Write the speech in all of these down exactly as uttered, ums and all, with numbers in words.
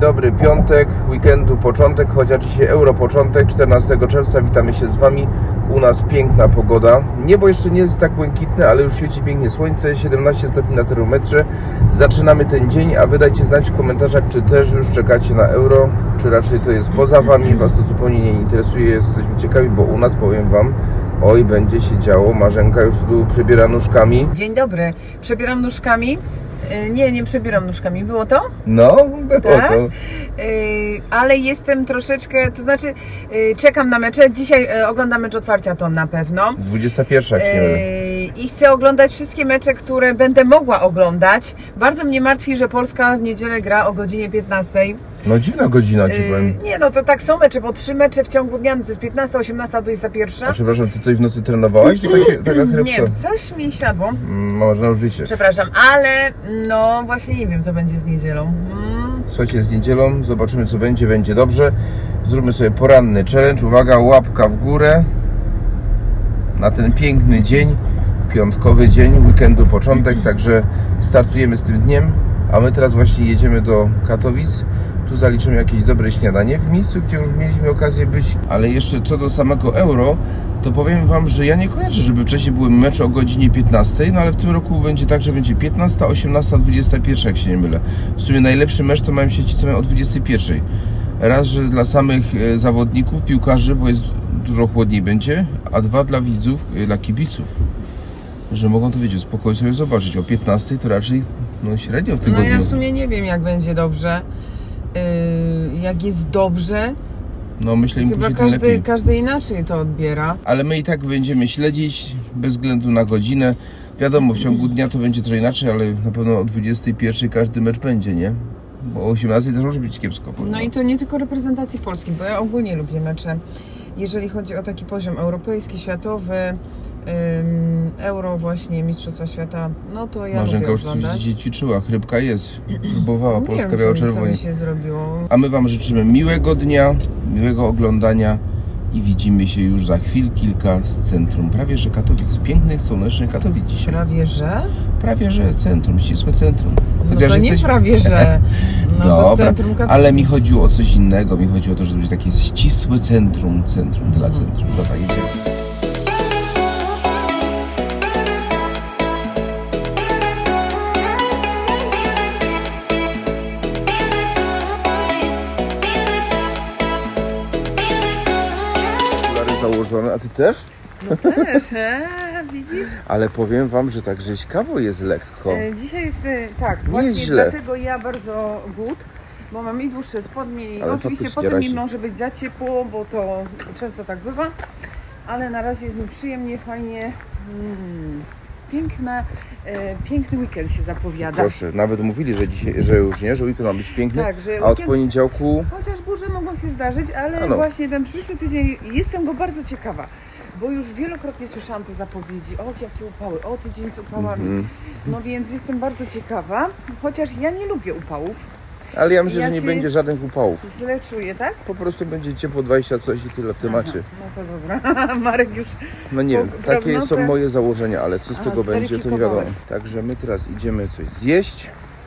dobry, piątek, weekendu początek, chociaż dzisiaj euro początek, czternastego czerwca, witamy się z Wami. U nas piękna pogoda, niebo jeszcze nie jest tak błękitne, ale już świeci pięknie słońce, siedemnaście stopni na termometrze. Zaczynamy ten dzień, a Wy dajcie znać w komentarzach, czy też już czekacie na euro, czy raczej to jest poza Wami, Was to zupełnie nie interesuje, jesteśmy ciekawi, bo u nas, powiem Wam, oj, będzie się działo. Marzenka już tu przebiera nóżkami. Dzień dobry, przebieram nóżkami. Nie, nie przebieram nóżkami. Było to? No, było tak? to. Yy, ale jestem troszeczkę, to znaczy yy, czekam na mecze. Dzisiaj yy, oglądam mecz otwarcia, to na pewno. dwudziesta pierwsza, jak się nie mylę. Yy, I chcę oglądać wszystkie mecze, które będę mogła oglądać. Bardzo mnie martwi, że Polska w niedzielę gra o godzinie piętnastej. No dziwna godzina ci powiem. Yy, nie, no to tak są mecze, bo trzy mecze w ciągu dnia, no to jest piętnasta, osiemnasta, dwudziesta pierwsza. A przepraszam, ty coś w nocy trenowałaś? Czy takie, taka chrepka? Nie, coś mi siadło. Mm, Można już wiecie. Przepraszam, ale no właśnie nie wiem, co będzie z niedzielą. Mm. Słuchajcie, z niedzielą zobaczymy, co będzie, będzie dobrze. Zróbmy sobie poranny challenge. Uwaga, łapka w górę na ten piękny dzień, piątkowy dzień, weekendu początek, także startujemy z tym dniem, a my teraz właśnie jedziemy do Katowic. Tu zaliczymy jakieś dobre śniadanie w miejscu, gdzie już mieliśmy okazję być. Ale jeszcze co do samego euro, to powiem Wam, że ja nie kojarzę, żeby wcześniej były mecze o godzinie piętnastej, no ale w tym roku będzie tak, że będzie piętnasta, osiemnasta, dwudziesta pierwsza, jak się nie mylę. W sumie najlepszy mecz to mają się ci, co mają o dwudziestej pierwszej. Raz, że dla samych zawodników, piłkarzy, bo jest dużo chłodniej będzie, a dwa dla widzów, dla kibiców, że mogą to, wiecie, spokojnie sobie zobaczyć. O piętnastej to raczej no, średnio w tygodniu. No ja w sumie nie wiem, jak będzie dobrze. Yy, jak jest dobrze, no myślę, im chyba później każdy, lepiej. każdy inaczej to odbiera. Ale my i tak będziemy śledzić bez względu na godzinę. Wiadomo, w ciągu dnia to będzie trochę inaczej, ale na pewno o dwudziestej pierwszej każdy mecz będzie, nie? Bo o osiemnastej też może być kiepsko. No i to nie tylko reprezentacji Polski, bo ja ogólnie lubię mecze. Jeżeli chodzi o taki poziom europejski, światowy, ym, euro właśnie, Mistrzostwa Świata, no to ja Marzenka lubię już oglądać. dzisiaj ćwiczyła, chrypka jest, próbowała, Nie Polska wiem, biała co, mi- co czerwonie. mi się zrobiło. A my Wam życzymy miłego dnia, miłego oglądania i widzimy się już za chwil kilka z centrum, prawie że Katowic, pięknych, słonecznych Katowic dzisiaj. Prawie że? Prawie że centrum, ścisłe centrum. No Chociaż to nie jesteś- prawie że. No to z Dobra, centrum Katowic. ale mi chodziło o coś innego, mi chodziło o to, żeby być takie ścisłe centrum, centrum dla centrum. Dobra, jedziemy. Założone, a Ty też? No też, e, widzisz? Ale powiem Wam, że tak rzeźkawo jest lekko. E, dzisiaj jest, e, tak, Nie właśnie jest źle. dlatego ja bardzo głód, bo mam i dłuższe spodnie i Ale oczywiście faktycznie potem mi razi. może być za ciepło, bo to często tak bywa, ale na razie jest mi przyjemnie, fajnie, mm, piękne, e, piękny weekend się zapowiada. Proszę, nawet mówili, że dzisiaj, że już nie, że weekend ma być piękny, Tak, że a od weekend- poniedziałku... Chociaż burze mogą się zdarzyć, ale A no. właśnie ten przyszły tydzień, jestem go bardzo ciekawa, bo już wielokrotnie słyszałam te zapowiedzi, o jakie upały, o tydzień z upałami, Mhm. no więc jestem bardzo ciekawa, chociaż ja nie lubię upałów, Ale ja myślę, Ja że nie się- będzie żadnych upałów. źle czuję, tak? Po prostu będzie ciepło dwadzieścia coś i tyle w temacie. No to dobra, Marek już, No nie Po wiem, takie prognozę- są moje założenia, ale co z A, tego będzie, to nie wiadomo. zweryfikowałeś. Także my teraz idziemy coś zjeść.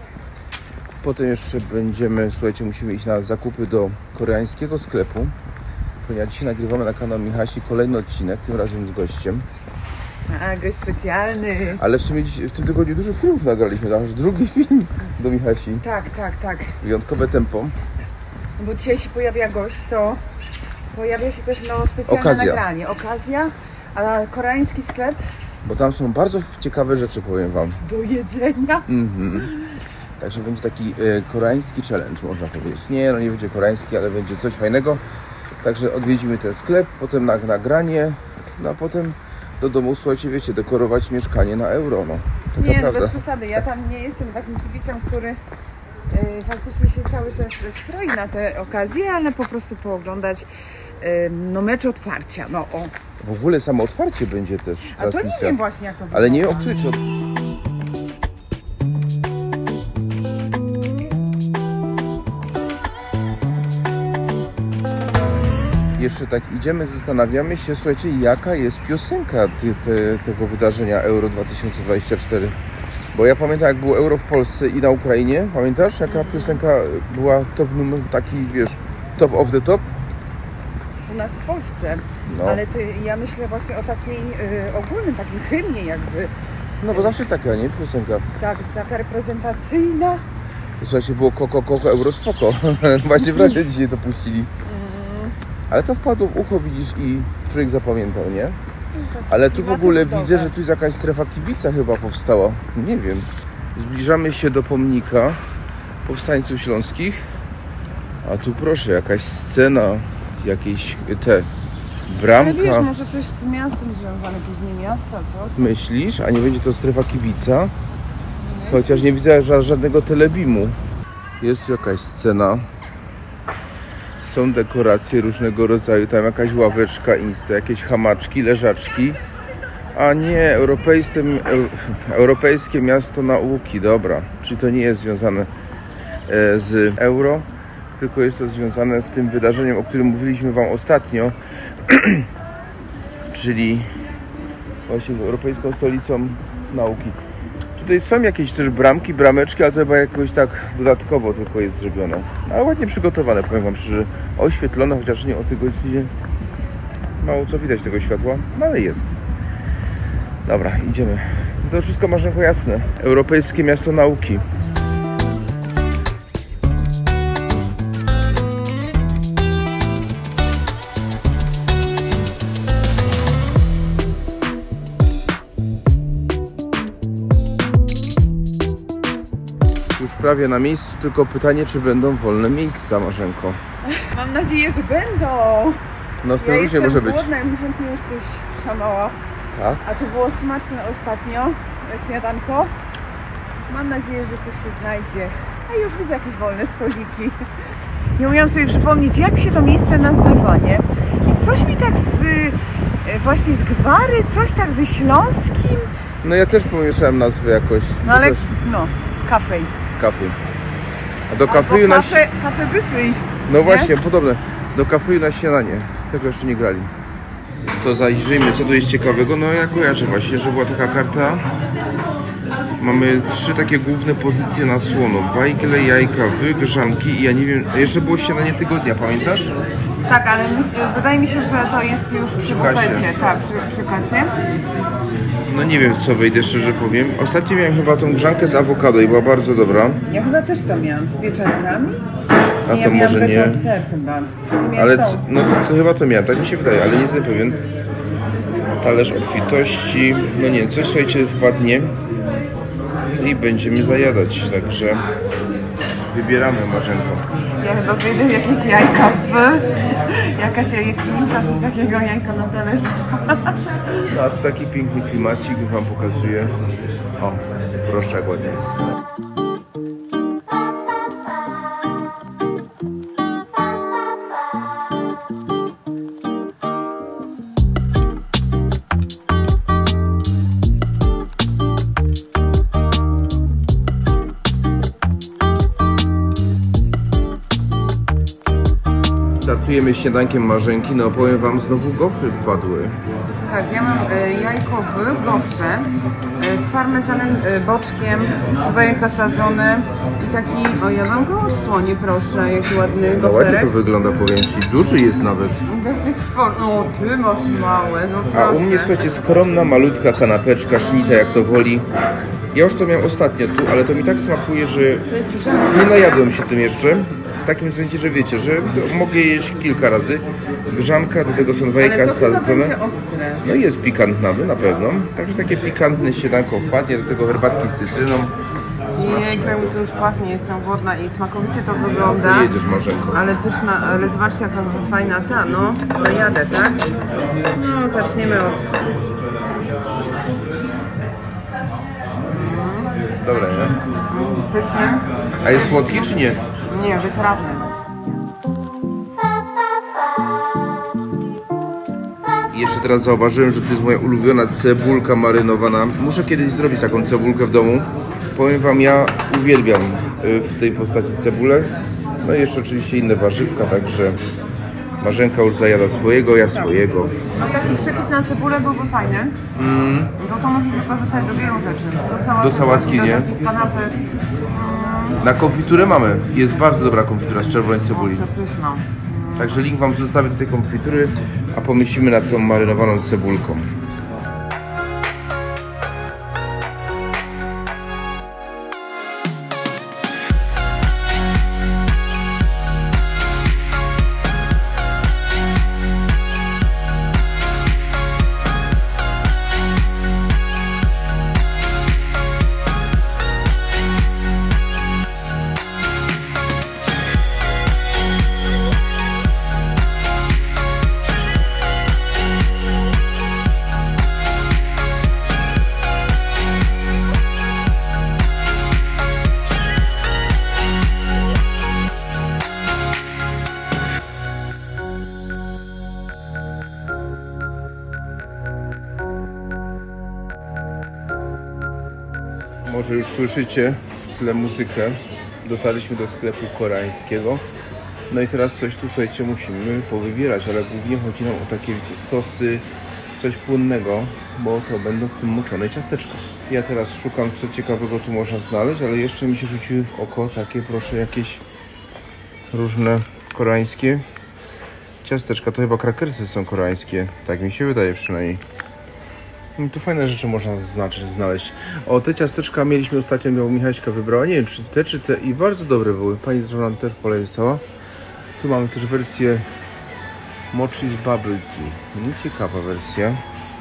Potem jeszcze będziemy, słuchajcie, musimy iść na zakupy do koreańskiego sklepu. Ponieważ dzisiaj nagrywamy na kanał Michasi kolejny odcinek, tym razem z gościem. a gość specjalny. Ale w sumie dziś, w tym tygodniu dużo filmów nagraliśmy, to aż drugi film do Michasi. Tak, tak, tak, Wyjątkowe tempo. bo dzisiaj się pojawia gość, to pojawia się też no, specjalne Okazja. nagranie, okazja, a koreański sklep Bo tam są bardzo ciekawe rzeczy, powiem Wam. do jedzenia. Mhm. Także będzie taki e, koreański challenge, można powiedzieć. Nie, no nie będzie koreański, ale będzie coś fajnego. Także odwiedzimy ten sklep, potem na nagranie, no a potem do domu, słuchajcie, wiecie, dekorować mieszkanie na euro, no. Taka Nie, no prawda. bez przesady, ja tam nie jestem takim kibicem, który y, faktycznie się cały też stroi na te okazje, ale po prostu pooglądać y, no mecz otwarcia, no o. W ogóle samo otwarcie będzie też A to nie transmisja. wiem właśnie jak to Ale nie o wygląda. której czy od... Jeszcze tak idziemy, zastanawiamy się, słuchajcie, jaka jest piosenka ty, te, tego wydarzenia Euro dwa tysiące dwadzieścia cztery. Bo ja pamiętam, jak było Euro w Polsce i na Ukrainie. Pamiętasz, jaka piosenka była top numer, taki, wiesz, top of the top? U nas w Polsce. No. Ale ty, ja myślę właśnie o takiej y, ogólnym takim hymnie jakby. No bo zawsze taka, nie? Piosenka. Tak, taka reprezentacyjna. To słuchajcie, było koko, koko, euro, spoko. Właśnie w razie dzisiaj to puścili. Ale to wpadło w ucho, widzisz, i człowiek zapamiętał, nie? Ale tu w ogóle widzę, że tu jest jakaś strefa kibica chyba powstała. Nie wiem. Zbliżamy się do pomnika powstańców śląskich. A tu proszę, jakaś scena, jakieś te bramka. Ale wiesz, może coś z miastem związane, później miasta, co? Myślisz? A nie będzie to strefa kibica? Chociaż nie widzę ża- żadnego telebimu. Jest tu jakaś scena. Są dekoracje różnego rodzaju. Tam jakaś ławeczka insta, jakieś hamaczki, leżaczki. A nie, europejskie, europejskie miasto nauki. Dobra, czyli to nie jest związane z euro, tylko jest to związane z tym wydarzeniem, o którym mówiliśmy wam ostatnio. Czyli właśnie Europejską Stolicą Nauki. Tutaj są jakieś też bramki, brameczki, ale to chyba jakoś tak dodatkowo tylko jest zrobione. Ale ładnie przygotowane, powiem wam szczerze. Oświetlone, chociaż nie o tej godzinie. Mało co widać tego światła, no ale jest. Dobra, idziemy. To wszystko Marzenko jasne. Europejskie Miasto Nauki. Już prawie na miejscu, tylko pytanie, czy będą wolne miejsca, Marzenko. Mam nadzieję, że będą. No z tym Ja różnie jestem może być. głodna i chętnie już coś szamała. Tak? A tu było smaczne ostatnio, śniadanko. Mam nadzieję, że coś się znajdzie. A już widzę jakieś wolne stoliki. Nie umiałam sobie przypomnieć, jak się to miejsce nazywa, nie? I coś mi tak z... właśnie z Gwary, coś tak ze Śląskim. No ja też pomieszałem nazwy jakoś. No ale, Też no, kafej. kafy. A do Albo kafeju na... kafe, kafe buffet. No właśnie, podobne. Do kafeju na śniadanie. Tego jeszcze nie grali. To zajrzyjmy, co tu jest ciekawego. No ja kojarzę właśnie, że była taka karta. Mamy trzy takie główne pozycje na słono. Wajgle, jajka, wygrzanki i ja nie wiem... Jeszcze było śniadanie tygodnia, pamiętasz? Tak, ale myślę, wydaje mi się, że to jest już przy, Przy bufecie. kasie. Tak, przy, przy kasie. No nie wiem, w co wejdę, szczerze powiem. Ostatnio miałem chyba tą grzankę z awokado i była bardzo dobra. Ja chyba też to miałam z pieczonkami. A ja to może miałam nie. beta ser chyba. Ty Ale miałeś c- tą. no to, to chyba to miałem, tak mi się wydaje, ale nie jestem pewien. Talerz obfitości, no nie, coś słuchajcie wpadnie i będziemy zajadać, także wybieramy, Marzenko. Ja chyba wyjdę jakieś jajka w... Jakaś jajecznica, coś takiego, jajka na talerzu. No a tu taki piękny klimacik wam pokazuję. O, proszę, jak ładnie. Startujemy śniadankiem Marzenki, no powiem wam, znowu gofry wpadły. Tak, ja mam y, jajko w gofrze y, z parmezanem, y, boczkiem, dwa jajka sadzone i taki, o ja mam go odsłonię, proszę, jaki ładny No ładnie goferek. to wygląda, powiem ci, duży jest nawet. Dosyć sporo, no ty masz małe, no proszę. A u mnie, słuchajcie, skromna, malutka kanapeczka, sznita jak to woli. Ja już to miałem ostatnio tu, ale to mi tak smakuje, że To jest grzanka. nie najadłem się tym jeszcze. W takim sensie, że wiecie, że mogę jeść kilka razy. Grzanka, do tego są dwa Ale jajka to chyba sadzone. będzie ostre. No i jest pikantna, na pewno. Także takie pikantne śniadanko wpadnie, do tego herbatki z cytryną. Jejka, mi to już pachnie, jestem głodna i smakowicie to wygląda. To jedziesz, Marzenko. Ale pyszna, ale zobaczcie jaka fajna ta, no. To jadę, tak? No, zaczniemy od... Dobra, nie? Pyszny? A jest słodki czy nie? Nie, wytrawny. I jeszcze teraz zauważyłem, że to jest moja ulubiona cebulka marynowana. Muszę kiedyś zrobić taką cebulkę w domu. Powiem wam, ja uwielbiam w tej postaci cebulę. No i jeszcze oczywiście inne warzywka, także Marzenka już zajada swojego, ja swojego. A taki przepis na cebulę byłby fajny. Mm. No to możesz wykorzystać do wielu rzeczy. Do sałatki, do sałatki, nie? Do kanapek. Mm. Na konfiturę mamy. Jest bardzo dobra konfitura z czerwonej cebuli. O, zapyszna. Mm. Także link wam zostawię do tej konfitury, a pomyślimy nad tą marynowaną cebulką. Może już słyszycie tyle muzykę. Dotarliśmy do sklepu koreańskiego. No i teraz coś tu, słuchajcie, musimy powybierać, ale głównie chodzi nam o takie, wiecie, sosy, coś płynnego, bo to będą w tym moczone ciasteczka. Ja teraz szukam, co ciekawego tu można znaleźć, ale jeszcze mi się rzuciły w oko takie, proszę, jakieś różne koreańskie ciasteczka. To chyba krakersy są koreańskie, tak mi się wydaje przynajmniej. No to fajne rzeczy można znaczyć, znaleźć. O, te ciasteczka mieliśmy ostatnio, miał Michaśka wybrała. Nie wiem, czy te, czy te. I bardzo dobre były. Pani z żoną też polecała. Tu mamy też wersję Mochi z Bubble Tea. Ciekawa wersja.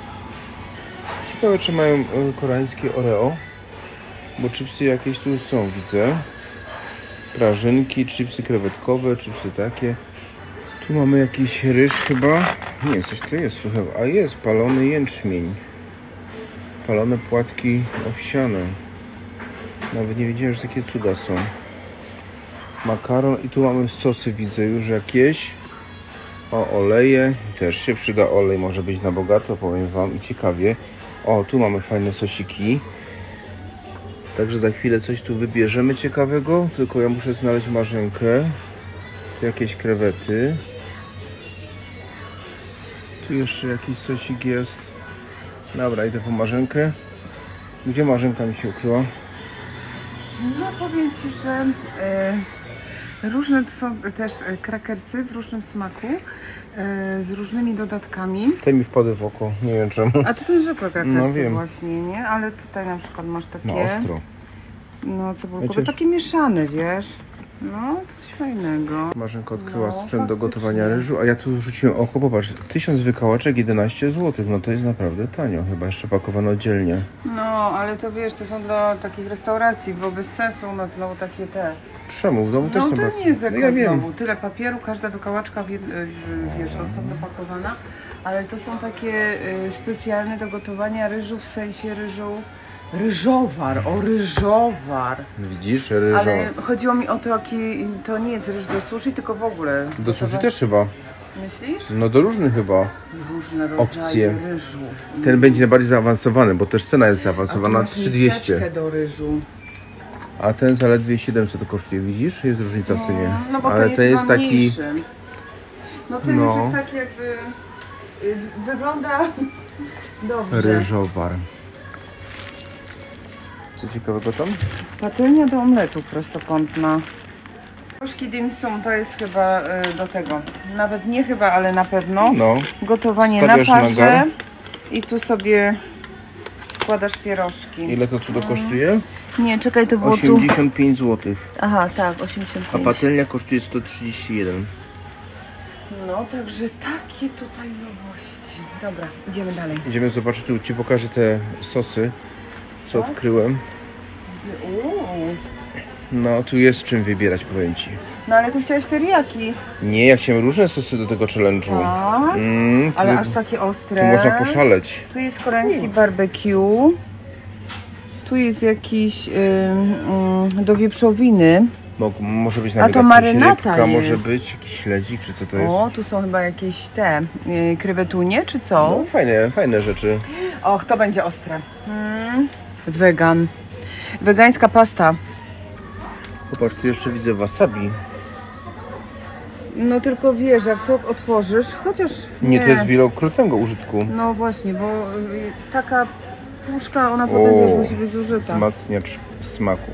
Ciekawe, czy mają koreańskie Oreo. Bo chipsy jakieś tu są, widzę. Prażynki, chipsy krewetkowe, chipsy takie. Tu mamy jakiś ryż chyba. Nie, coś to jest chyba. A jest, palony jęczmień. Palone płatki owsiane. Nawet nie wiedziałem, że takie cuda są. Makaron i tu mamy sosy, widzę już jakieś. O, oleje. Też się przyda olej, może być na bogato, powiem wam. I ciekawie. O, tu mamy fajne sosiki. Także za chwilę coś tu wybierzemy ciekawego. Tylko ja muszę znaleźć Marzenkę. Tu jakieś krewety. Tu jeszcze jakiś sosik jest. Dobra, idę po Marzenkę. Gdzie Marzenka mi się ukryła? No powiem ci, że e, różne to są też krakersy w różnym smaku, e, z różnymi dodatkami. Te mi wpadły w oko, nie wiem czemu. A to są zwykłe krakersy, no, wiem. Właśnie, nie? Ale tutaj na przykład masz takie... No ostro. No cebulkowe, Wiecie, takie mieszane, wiesz? No, coś fajnego. Marzenka odkryła No, sprzęt do gotowania faktycznie. ryżu, a ja tu rzuciłem oko, popatrz, tysiąc wykałaczek, jedenaście złotych, no to jest naprawdę tanio, chyba jeszcze pakowane oddzielnie. No, ale to wiesz, to są dla takich restauracji, bo bez sensu u nas znowu takie te... Czemu? W domu też No są to pakowane. nie jest No jako ja wiem. znowu, tyle papieru, każda wykałaczka, w jed... wiesz, osobno pakowana, ale to są takie y, specjalne do gotowania ryżu, w sensie ryżu... Ryżowar, o ryżowar. Widzisz, ryżo. Ale chodziło mi o to, jaki to nie jest ryż do sushi, tylko w ogóle. Do sushi też chyba. Myślisz? No do różnych chyba. Różne rodzaje Opcje. ryżu. Ten będzie najbardziej zaawansowany, bo też cena jest zaawansowana, trzy tysiące dwieście. miseczkę do ryżu. A ten zaledwie siedemset kosztuje, widzisz? Jest różnica w cenie. No bo ale ten ten jest taki... mniejszy. No ten No. już jest taki jakby... y, Wygląda dobrze. Ryżowar. Co ciekawego tam? Patelnia do omletu prostokątna. Proszki dim sum to jest chyba y, do tego. Nawet nie chyba, ale na pewno. No. Gotowanie Stawiasz na na parze. gar. I tu sobie wkładasz pierożki. Ile to cudo kosztuje? Nie, czekaj, to było tu... osiemdziesiąt pięć złotych. Aha, tak, osiemdziesiąt A pięć. patelnia kosztuje sto trzydzieści jeden. No, także takie tutaj nowości. Dobra, idziemy dalej. Idziemy zobaczyć, tu ci pokażę te sosy, co Tak? odkryłem. Gdzie- Uuu. No, tu jest czym wybierać, powiem ci. No ale ty chciałeś teriyaki. Nie, jak się różne sosy do tego challenge'u. Tak? Mm, tu, Ale aż takie ostre. tu można poszaleć. Tu jest koreański barbecue. Tu jest jakiś ym, ym, do wieprzowiny. Mo, może być A nawet to jakaś marynata rybka, może jest. być jakiś śledzik, czy co to jest. O, tu są chyba jakieś te yy, krewetunie, czy co? No, fajne, fajne rzeczy. Och, to będzie ostre. Mm. Wegan. Wegańska pasta. Popatrz, tu jeszcze widzę wasabi. No tylko wiesz, jak to otworzysz, chociaż Nie, nie. to jest wielokrotnego użytku. No właśnie, bo y, taka puszka, ona potem wiesz, musi być zużyta. Wzmacniacz smaku.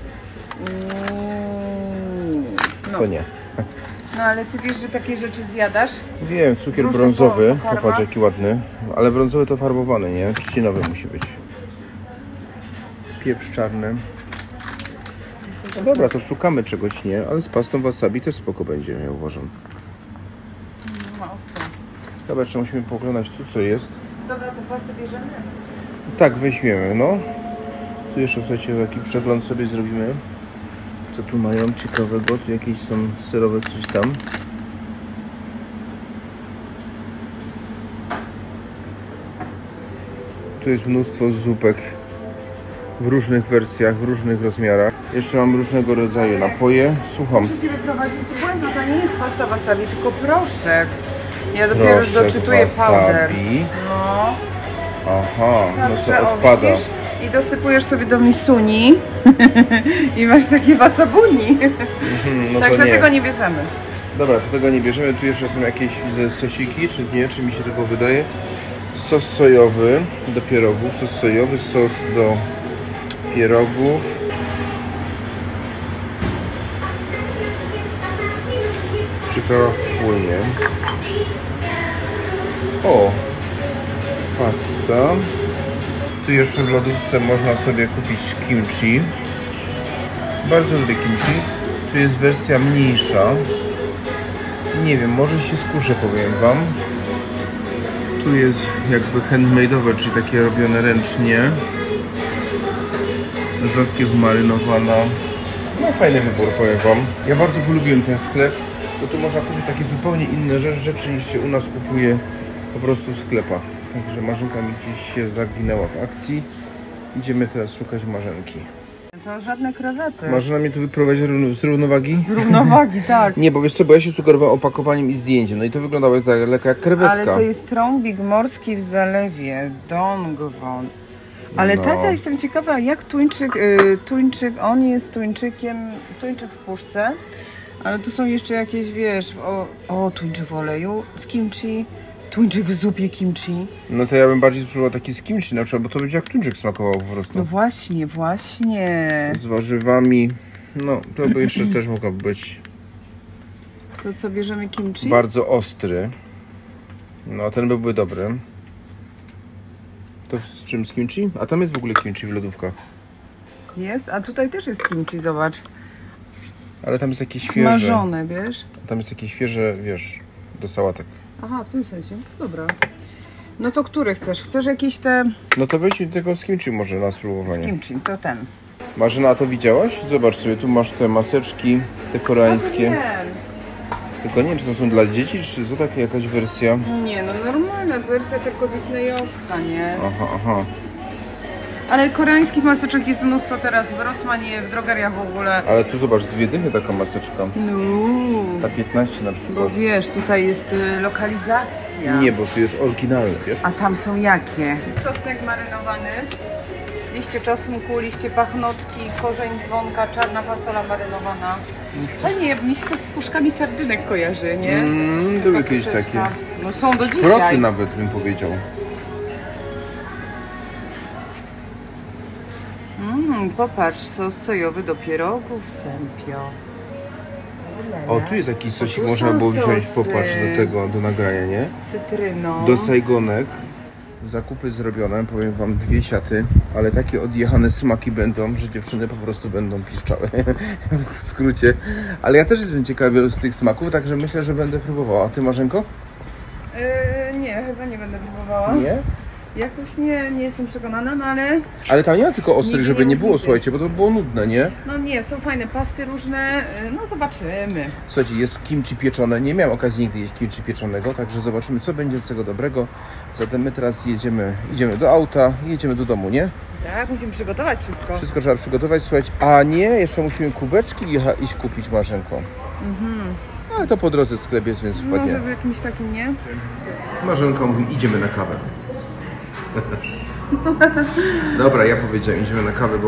Mm, no. To nie. No ale ty wiesz, że takie rzeczy zjadasz? Wiem, cukier Różne brązowy, po- popatrz jaki ładny. Ale brązowy to farbowany, nie? Trzcinowy musi być. Pieprz czarny. No dobra, to szukamy czegoś, nie? Ale z pastą wasabi też spoko będzie, ja uważam. No, ostro. Dobra, czy musimy poglądać tu, co jest? Dobra, to pastę bierzemy? Tak, weźmiemy, no. Tu jeszcze, słuchajcie, taki przegląd sobie zrobimy. Co tu mają ciekawego? Tu jakieś są serowe coś tam. Tu jest mnóstwo zupek w różnych wersjach, w różnych rozmiarach. Jeszcze mam różnego rodzaju napoje. Słucham. Muszę Cię wyprowadzić z błędu, to nie jest pasta wasabi, tylko proszek. Ja dopiero Proszek doczytuję powder. wasabi. No. Aha, no Także, to o, odpada. widzisz? I dosypujesz sobie do misuni i masz takie wasabuni. Mhm, no to Także nie. tego nie bierzemy. Dobra, to tego nie bierzemy. Tu jeszcze są jakieś widzę, sosiki, czy nie, czy mi się tego wydaje. Sos sojowy do pierogów, sos sojowy, sos do pierogów. Przyprawa w płynie. O! Pasta. Tu jeszcze w lodówce można sobie kupić kimchi. Bardzo lubię kimchi. Tu jest wersja mniejsza. Nie wiem, może się skuszę, powiem wam. Tu jest jakby handmade'owe, czyli takie robione ręcznie. Rzodkiew marynowana. No fajny wybór, powiem wam. Ja bardzo polubiłem ten sklep, bo tu można kupić takie zupełnie inne rzeczy niż się u nas kupuje po prostu w sklepach. Także Marzenka mi gdzieś się zawinęła w akcji. Idziemy teraz szukać Marzenki. To żadne krewety. Marzena mnie tu wyprowadzi z równowagi? Z równowagi, tak. Nie, bo wiesz co, bo ja się sugerowałem opakowaniem i zdjęciem. No i to wyglądało jak daleka jak krewetka. Ale to jest trąbik morski w zalewie, Dongwon. Ale No. tak, ja jestem ciekawa, jak tuńczyk, y, tuńczyk, on jest tuńczykiem, tuńczyk w puszce, ale tu są jeszcze jakieś, wiesz, w, o, o, tuńczyk w oleju z kimchi, tuńczyk w zupie kimchi. No to ja bym bardziej spróbował taki z kimchi na przykład, bo to będzie jak tuńczyk smakował po prostu. No właśnie, właśnie. Z warzywami. No, to by jeszcze też mogło być To co, bierzemy kimchi? bardzo ostry. No, ten byłby dobry. To z czym, z kimchi? A tam jest w ogóle kimchi w lodówkach. Jest, a tutaj też jest kimchi, zobacz. Ale tam jest jakieś świeże. Smażone, wiesz? Tam jest jakieś świeże, wiesz, do sałatek. Aha, w tym sensie, dobra. No to który chcesz? Chcesz jakieś te... No to weź tego z kimchi może na Z spróbowanie. kimchi, to ten. Marzena, a to widziałaś? Zobacz sobie, tu masz te maseczki, te koreańskie. Tylko nie wiem, czy to są dla dzieci, czy to taka jakaś wersja? Nie, no normalna wersja tylko disneyowska, nie? Aha, aha. Ale koreańskich maseczek jest mnóstwo teraz w Rossmanie, w drogeriach w ogóle. Ale tu zobacz, dwie dychy taka maseczka. No, Ta piętnaście na bo przykład. wiesz, tutaj jest y, lokalizacja. Nie, bo tu jest oryginalny, wiesz? A tam są jakie? Czosnek marynowany, liście czosnku, liście pachnotki, korzeń dzwonka, czarna fasola marynowana. Fajnie, mi się to z puszkami sardynek kojarzy, nie? Mm, były Taka kiedyś troszeczkę. takie. No są do Szproty dzisiaj. nawet bym powiedział. Mm, popatrz, sos sojowy do pierogów, sempio. O, tu jest jakiś sosik, tu można są było wziąć, sosy. popatrz, do tego, do nagrania, nie? Z cytryną. Do sajgonek. Zakupy zrobione, powiem wam, dwie siaty, ale takie odjechane smaki będą, że dziewczyny po prostu będą piszczały, w skrócie. Ale ja też jestem ciekawy z tych smaków, także myślę, że będę próbowała. A ty, Marzenko? Yy, nie, chyba nie będę próbowała. Nie? Jakoś nie, nie jestem przekonana, no ale Ale tam nie ma tylko ostrych, Nigdy żeby nie nie było, mówię. słuchajcie, bo to było nudne, nie? no nie, są fajne pasty różne, yy, no zobaczymy. Słuchajcie, jest kimchi pieczone. Nie miałem okazji nigdy jeść kimchi pieczonego, także zobaczymy, co będzie z tego dobrego. Zatem my teraz jedziemy, idziemy do auta, jedziemy do domu, nie? Tak, musimy przygotować wszystko. Wszystko trzeba przygotować, słuchajcie. A nie, jeszcze musimy kubeczki jecha- iść kupić, Marzenko. Mhm. Ale to po drodze sklep jest, więc Może wpadnie. w jakimś takim, nie? Marzenka mówi, idziemy na kawę. Dobra, ja powiedziałem, idziemy na kawę, bo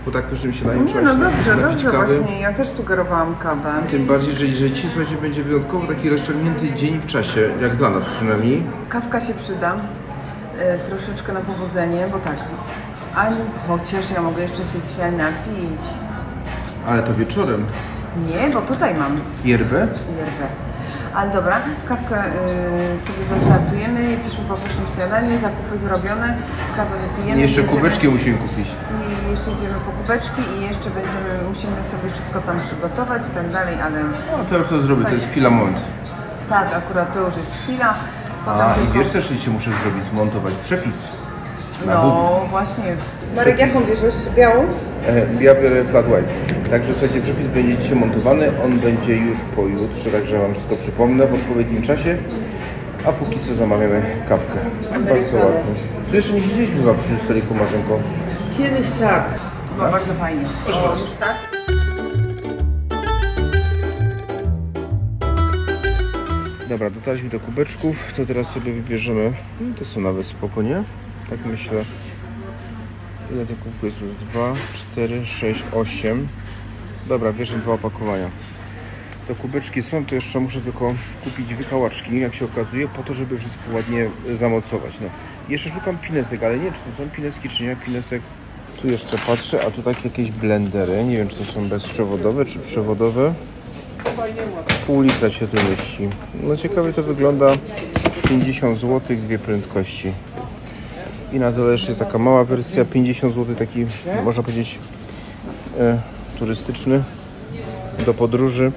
po tak pysznym śniadaniu Nie, no dobrze, napić dobrze, kawy. właśnie, ja też sugerowałam kawę. Tym bardziej, że, że ci, słuchajcie, będzie wyjątkowo taki rozciągnięty dzień w czasie, jak dla nas przynajmniej. Kawka się przyda, e, troszeczkę na powodzenie, bo tak, ani chociaż ja mogę jeszcze się dzisiaj napić. Ale to wieczorem. Nie, bo tutaj mam Yerbę? yerbę. Ale dobra, kawkę y, sobie zastartujemy, jesteśmy po pierwszym śniadaniu, zakupy zrobione, kawę wypijemy. I jeszcze jedziemy, kubeczki musimy kupić. I jeszcze idziemy po kubeczki i jeszcze będziemy, musimy sobie wszystko tam przygotować i tak dalej, ale... No to już to zrobię, to jest chwila, moment. Tak, akurat to już jest chwila. Potem A tylko... i wiesz też, co muszę zrobić, zmontować przepis. No właśnie. Marek, jaką bierzesz? Białą? E, ja biorę flat white. Także słuchajcie, przepis będzie dzisiaj montowany, on będzie już pojutrze, także wam wszystko przypomnę w odpowiednim czasie. A póki co zamawiamy kawkę. Bardzo ładnie. Tu jeszcze nie siedzieliśmy chyba przy tym stoliku, Marzenko. Kiedyś tak. No Tak? bardzo fajnie. O, już tak? Dobra, dotarliśmy do kubeczków, to teraz sobie wybierzemy. No, to są nawet spoko, nie? Tak myślę. Ile tych kubków jest? dwa, cztery, sześć, osiem. Dobra, bierzemy dwa opakowania. Te kubeczki są, to jeszcze muszę tylko kupić wykałaczki, jak się okazuje, po to, żeby wszystko ładnie zamocować. No. Jeszcze szukam pinesek, ale nie wiem, czy to są pineski, czy nie pinesek. Tu jeszcze patrzę, a tu takie jakieś blendery. Nie wiem, czy to są bezprzewodowe, czy przewodowe. Pół litra się tu mieści. No ciekawie to wygląda. pięćdziesiąt złotych, dwie prędkości. I na dole jeszcze jest taka mała wersja, pięćdziesiąt złotych, taki można powiedzieć e, turystyczny do podróży.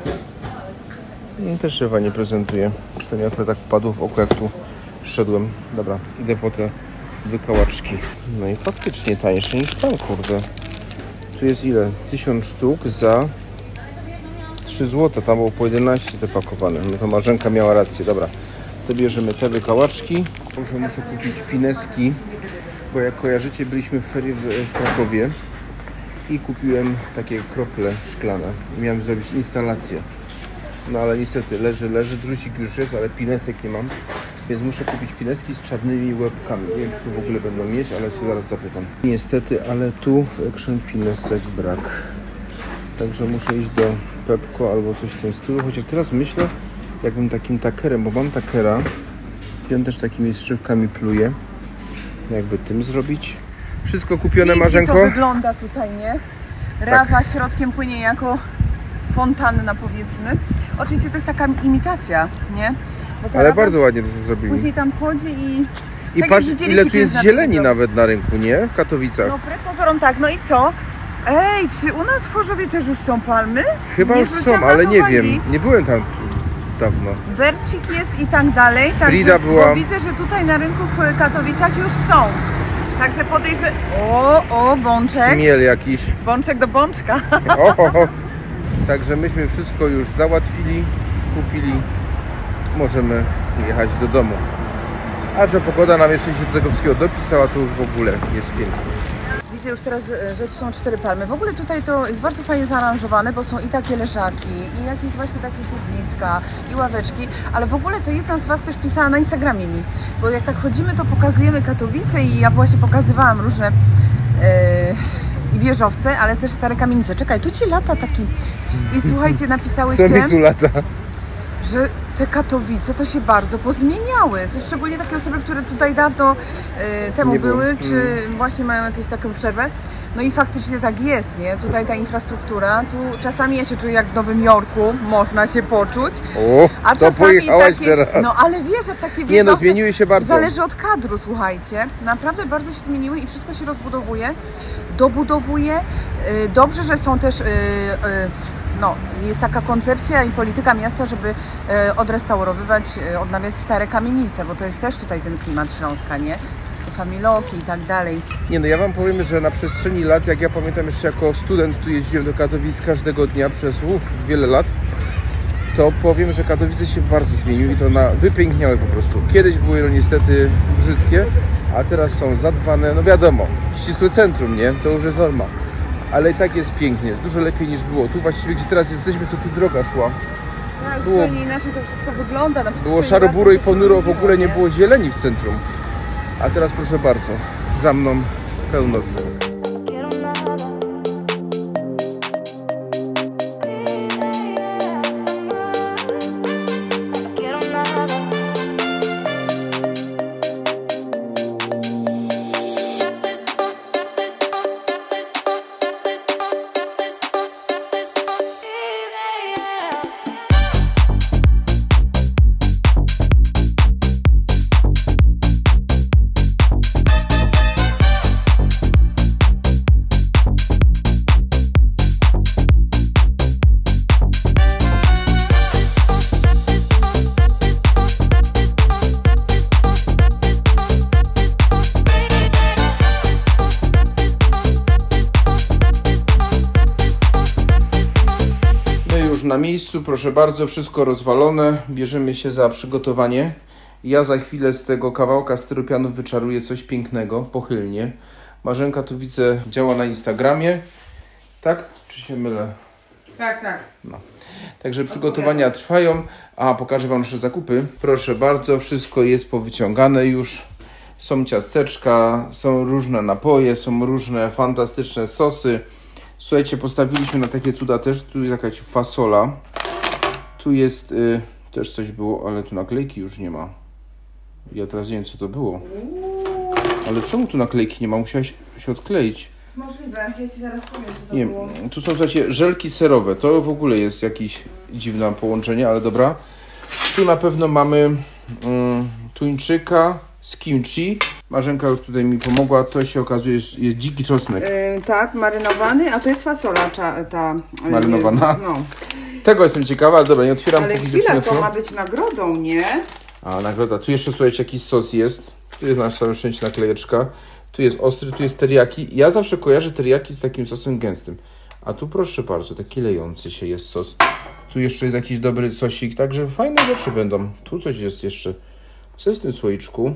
I też się fajnie prezentuje. To mi akurat tak wpadło w oko, jak tu szedłem. Dobra, idę po te wykałaczki. No i faktycznie tańsze niż tam, kurde. Tu jest ile? tysiąc sztuk za trzy złote, tam było po jedenaście te pakowane. No to Marzenka miała rację, dobra. To bierzemy te wykałaczki. Muszę, muszę kupić pineski, bo jak kojarzycie, byliśmy w ferie w, w Krakowie i kupiłem takie krople szklane. Miałem zrobić instalację. No ale niestety leży, leży, drucik już jest, ale pinesek nie mam. Więc muszę kupić pineski z czarnymi łebkami. Nie wiem, czy tu w ogóle będą mieć, ale się zaraz zapytam. Niestety, ale tu w Action pinesek brak. Także muszę iść do Pepco albo coś w tym stylu. Chociaż teraz myślę, jakbym takim takerem, bo mam takera i on też takimi strzywkami pluje. Jakby tym zrobić. Wszystko kupione, Marzenko? to wygląda tutaj, nie? Rawa tak. Środkiem płynie jako fontanna, powiedzmy. Oczywiście to jest taka imitacja, nie? Ale bardzo ładnie to zrobili. Później tam chodzi i... I tak patrz, ile tu jest zieleni nawet na rynku, nie? W Katowicach. No, wbrew pozorom tak. No i co? Ej, czy u nas w Chorzowie też już są palmy? Chyba nie już są, ale nie wiem. Nie byłem tam dawno. Bercik jest i tak dalej. Frida była. Bo widzę, że tutaj na rynku w Katowicach już są. Także podejrzewam... O, o, bączek. Szmiel jakiś. Bączek do bączka. O, o, o. Także myśmy wszystko już załatwili, kupili. Możemy jechać do domu. A że pogoda nam jeszcze się do tego wszystkiego dopisała, to już w ogóle jest pięknie. Widzę już teraz, że tu są cztery palmy. W ogóle tutaj to jest bardzo fajnie zaaranżowane, bo są i takie leżaki, i jakieś właśnie takie siedziska, i ławeczki, ale w ogóle to jedna z Was też pisała na Instagramie mi, bo jak tak chodzimy, to pokazujemy Katowice i ja właśnie pokazywałam różne yy, i wieżowce, ale też stare kamienice. Czekaj, tu Ci lata taki... I słuchajcie, napisałyście... Co mi tu lata? Że te Katowice to się bardzo pozmieniały. To szczególnie takie osoby, które tutaj dawno y, temu Nie były, było. czy mm. właśnie mają jakąś taką przerwę. No i faktycznie tak jest, nie? Tutaj ta infrastruktura, tu czasami ja się czuję jak w Nowym Jorku, można się poczuć. O, a to czasami pojechałaś takie, teraz. no ale wiesz, że takie Nie no, wieżowce zmieniły się bardzo. Zależy od kadru, słuchajcie. Naprawdę bardzo się zmieniły i wszystko się rozbudowuje, dobudowuje. Y, dobrze, że są też... Y, y, No, jest taka koncepcja i polityka miasta, żeby e, odrestaurowywać, e, odnawiać stare kamienice, bo to jest też tutaj ten klimat Śląska, nie? Te familoki i tak dalej. Nie no, ja Wam powiem, że na przestrzeni lat, jak ja pamiętam jeszcze jako student tu jeździłem do Katowic każdego dnia przez uh, wiele lat, to powiem, że Katowice się bardzo zmieniły i to na, wypiękniały po prostu. Kiedyś były no niestety brzydkie, a teraz są zadbane, no wiadomo, ścisłe centrum, nie? To już jest norma. Ale i tak jest pięknie, dużo lepiej niż było. Tu właściwie, gdzie teraz jesteśmy, to tu droga szła. Tak, było, zupełnie inaczej to wszystko wygląda. Na było szaro-buro i ponuro, w ogóle nie było zieleni w centrum. A teraz proszę bardzo, za mną pełno drzew. na miejscu, proszę bardzo, wszystko rozwalone. Bierzemy się za przygotowanie. Ja za chwilę z tego kawałka styropianu wyczaruję coś pięknego, pochylnie. Marzenka tu widzę działa na Instagramie. Tak? Czy się mylę? Tak, tak. No. Także przygotowania trwają. A, pokażę Wam nasze zakupy. Proszę bardzo, wszystko jest powyciągane już. Są ciasteczka, są różne napoje, są różne fantastyczne sosy. Słuchajcie, postawiliśmy na takie cuda też. Tu jest jakaś fasola. Tu jest, y, też coś było, ale tu naklejki już nie ma. Ja teraz nie wiem, co to było. Ale czemu tu naklejki nie ma? Musiałaś się odkleić. Możliwe, ja Ci zaraz powiem, co to Nie, było. tu są, słuchajcie, żelki serowe. To w ogóle jest jakieś dziwne połączenie, ale dobra. Tu na pewno mamy um, tuńczyka z kimchi. Marzenka już tutaj mi pomogła. To się okazuje, jest, jest dziki czosnek. Yy, tak, marynowany, a to jest fasola ta... ta Marynowana? Yy, no. Tego jestem ciekawa, ale dobra, nie otwieram. Ale chwila, to ma być nagrodą, nie? A, nagroda. Tu jeszcze, słuchajcie, jakiś sos jest. Tu jest na całe szczęście naklejeczka. Tu jest ostry, tu jest teriyaki. Ja zawsze kojarzę teriyaki z takim sosem gęstym. A tu proszę bardzo, taki lejący się jest sos. Tu jeszcze jest jakiś dobry sosik, także fajne rzeczy będą. Tu coś jest jeszcze. Co jest w tym słoiczku?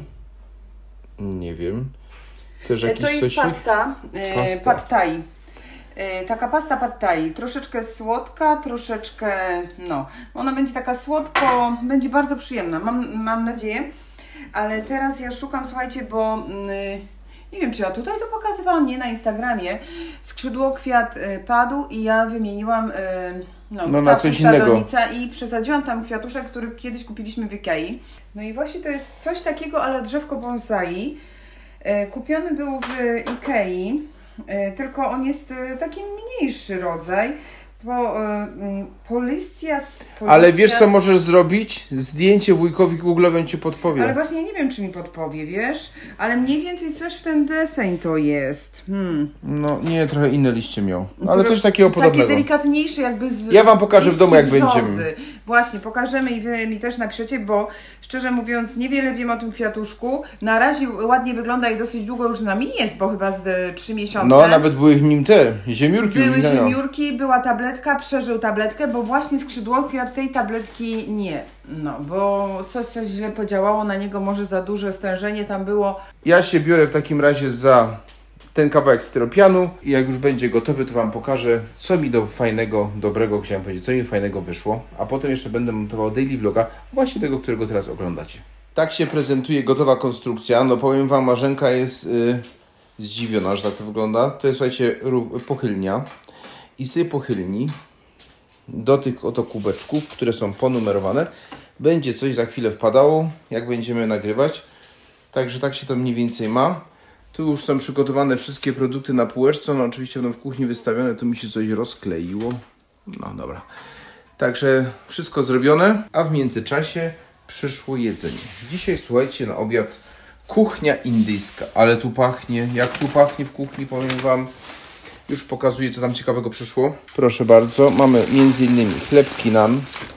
Nie wiem. Też jakiś to jest sosik. pasta, e, Pasta. pad thai. E, taka pasta pad thai. Troszeczkę słodka, troszeczkę, no. Ona będzie taka słodko, będzie bardzo przyjemna, mam, mam nadzieję. Ale teraz ja szukam, słuchajcie, bo... Yy, nie wiem, czy ja tutaj to pokazywałam, nie na Instagramie. Skrzydło kwiat y, padł i ja wymieniłam y, no, no na coś innego. I przesadziłam tam kwiatuszek, który kiedyś kupiliśmy w Ikei. No i właśnie to jest coś takiego, ale drzewko bonsai. Y, kupiony był w Ikei, y, tylko on jest y, taki mniejszy rodzaj. Po, y, Policias, Policias... Ale wiesz, co możesz zrobić? Zdjęcie wujkowi Google'owym Ci podpowie. Ale właśnie ja nie wiem, czy mi podpowie, wiesz? Ale mniej więcej coś w ten deseń to jest. Hmm. No nie, trochę inne liście miał. Ale coś takiego takie podobnego. Takie delikatniejsze jakby z... Ja Wam pokażę w domu, jak brzozy. będziemy. Właśnie, pokażemy i Wy mi też napiszecie, bo szczerze mówiąc niewiele wiem o tym kwiatuszku. Na razie ładnie wygląda i dosyć długo już z nami jest, bo chyba z trzy miesiące. No, nawet były w nim te ziemiórki. Były już ziemiórki, była tabletka, przeżył tabletkę, bo właśnie skrzydłokwiat tej tabletki nie. No, bo coś, coś źle podziałało na niego, może za duże stężenie tam było. Ja się biorę w takim razie za ten kawałek styropianu i jak już będzie gotowy, to Wam pokażę, co mi do fajnego, dobrego, chciałem powiedzieć, co mi fajnego wyszło, a potem jeszcze będę montował daily vloga, właśnie tego, którego teraz oglądacie. Tak się prezentuje gotowa konstrukcja. No powiem Wam, Marzenka jest yy, zdziwiona, że tak to wygląda. To jest, słuchajcie, pochylnia i z tej pochylni do tych oto kubeczków, które są ponumerowane, będzie coś za chwilę wpadało, jak będziemy nagrywać. Także tak się to mniej więcej ma. Tu już są przygotowane wszystkie produkty na półeczce. No oczywiście będą w kuchni wystawione, tu mi się coś rozkleiło. No dobra. Także wszystko zrobione, a w międzyczasie przyszło jedzenie. Dzisiaj, słuchajcie, na obiad kuchnia indyjska. Ale tu pachnie, jak tu pachnie w kuchni, powiem Wam. Już pokazuję, co tam ciekawego przyszło. Proszę bardzo, mamy między innymi chlebki nan.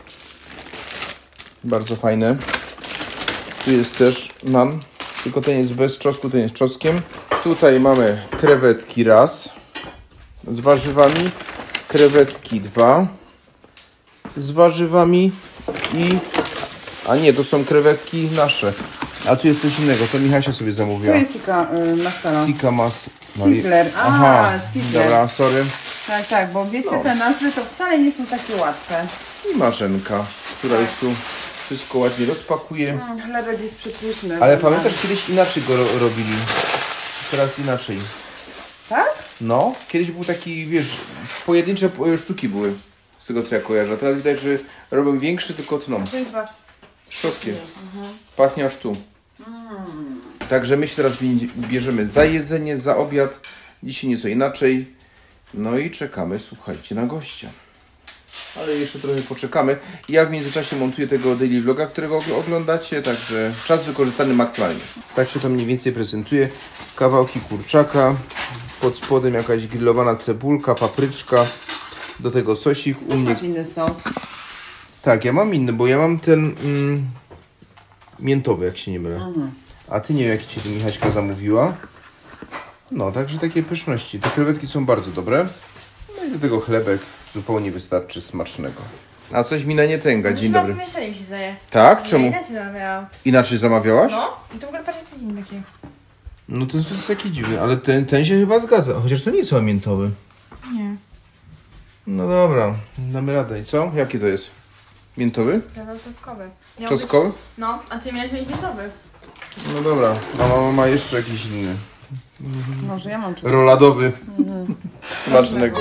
Bardzo fajne. Tu jest też nan, tylko ten jest bez czosnku, ten jest czosnkiem. Tutaj mamy krewetki raz z warzywami, krewetki dwa z warzywami i... A nie, to są krewetki nasze. A tu jest coś innego, to Michasia sobie zamówiła. To jest tikka y, masala. Tikka mas... Sizzler. Aha, A, Sizzler. dobra, sorry. Tak, tak, bo wiecie, No. te nazwy to wcale nie są takie łatwe. I Marzenka, która już tu wszystko ładnie rozpakuje. Mm, chlebek jest przepyszny. Ale pamiętasz, kiedyś inaczej go ro robili. Teraz inaczej. Tak? No, kiedyś był taki, wiesz, pojedyncze sztuki były. Z tego, co ja kojarzę. Teraz widać, że robią większy, tylko tną. To jest wa- Trzoskiem. Pachnie aż tu. Mm. Także my się teraz bierzemy za jedzenie, za obiad. Dzisiaj nieco inaczej. No i czekamy, słuchajcie, na gościa. Ale jeszcze trochę poczekamy. Ja w międzyczasie montuję tego daily vloga, którego oglądacie, także czas wykorzystany maksymalnie. Tak się to mniej więcej prezentuje. Kawałki kurczaka, pod spodem jakaś grillowana cebulka, papryczka, do tego sosik. U mnie... Masz inny sos. Tak, ja mam inny, bo ja mam ten mm, miętowy, jak się nie mylę. Mhm. A ty nie wiem, jaki ci tu Michaśka zamówiła. No, także takie pyszności. Te krewetki są bardzo dobre. No i do tego chlebek zupełnie wystarczy smacznego. A coś mi na nie tęga, dzień dobry. Pomieszali się zdaje. Tak? Ja Czemu? inaczej zamawiałam. Inaczej zamawiałaś? No, i to w ogóle patrz jak co dzień taki. No ten sos jest taki dziwny, ale ten, ten się chyba zgadza. Chociaż to nie jest chyba miętowy. Nie. No dobra, damy radę. I co? Jaki to jest? Miętowy? Ja mam czosnkowy. Miał Czosnkowy? być- No, a ty miałeś mieć miętowy. No dobra, a mama ma jeszcze jakiś inny. Może ja mam czas. Roladowy. Smacznego.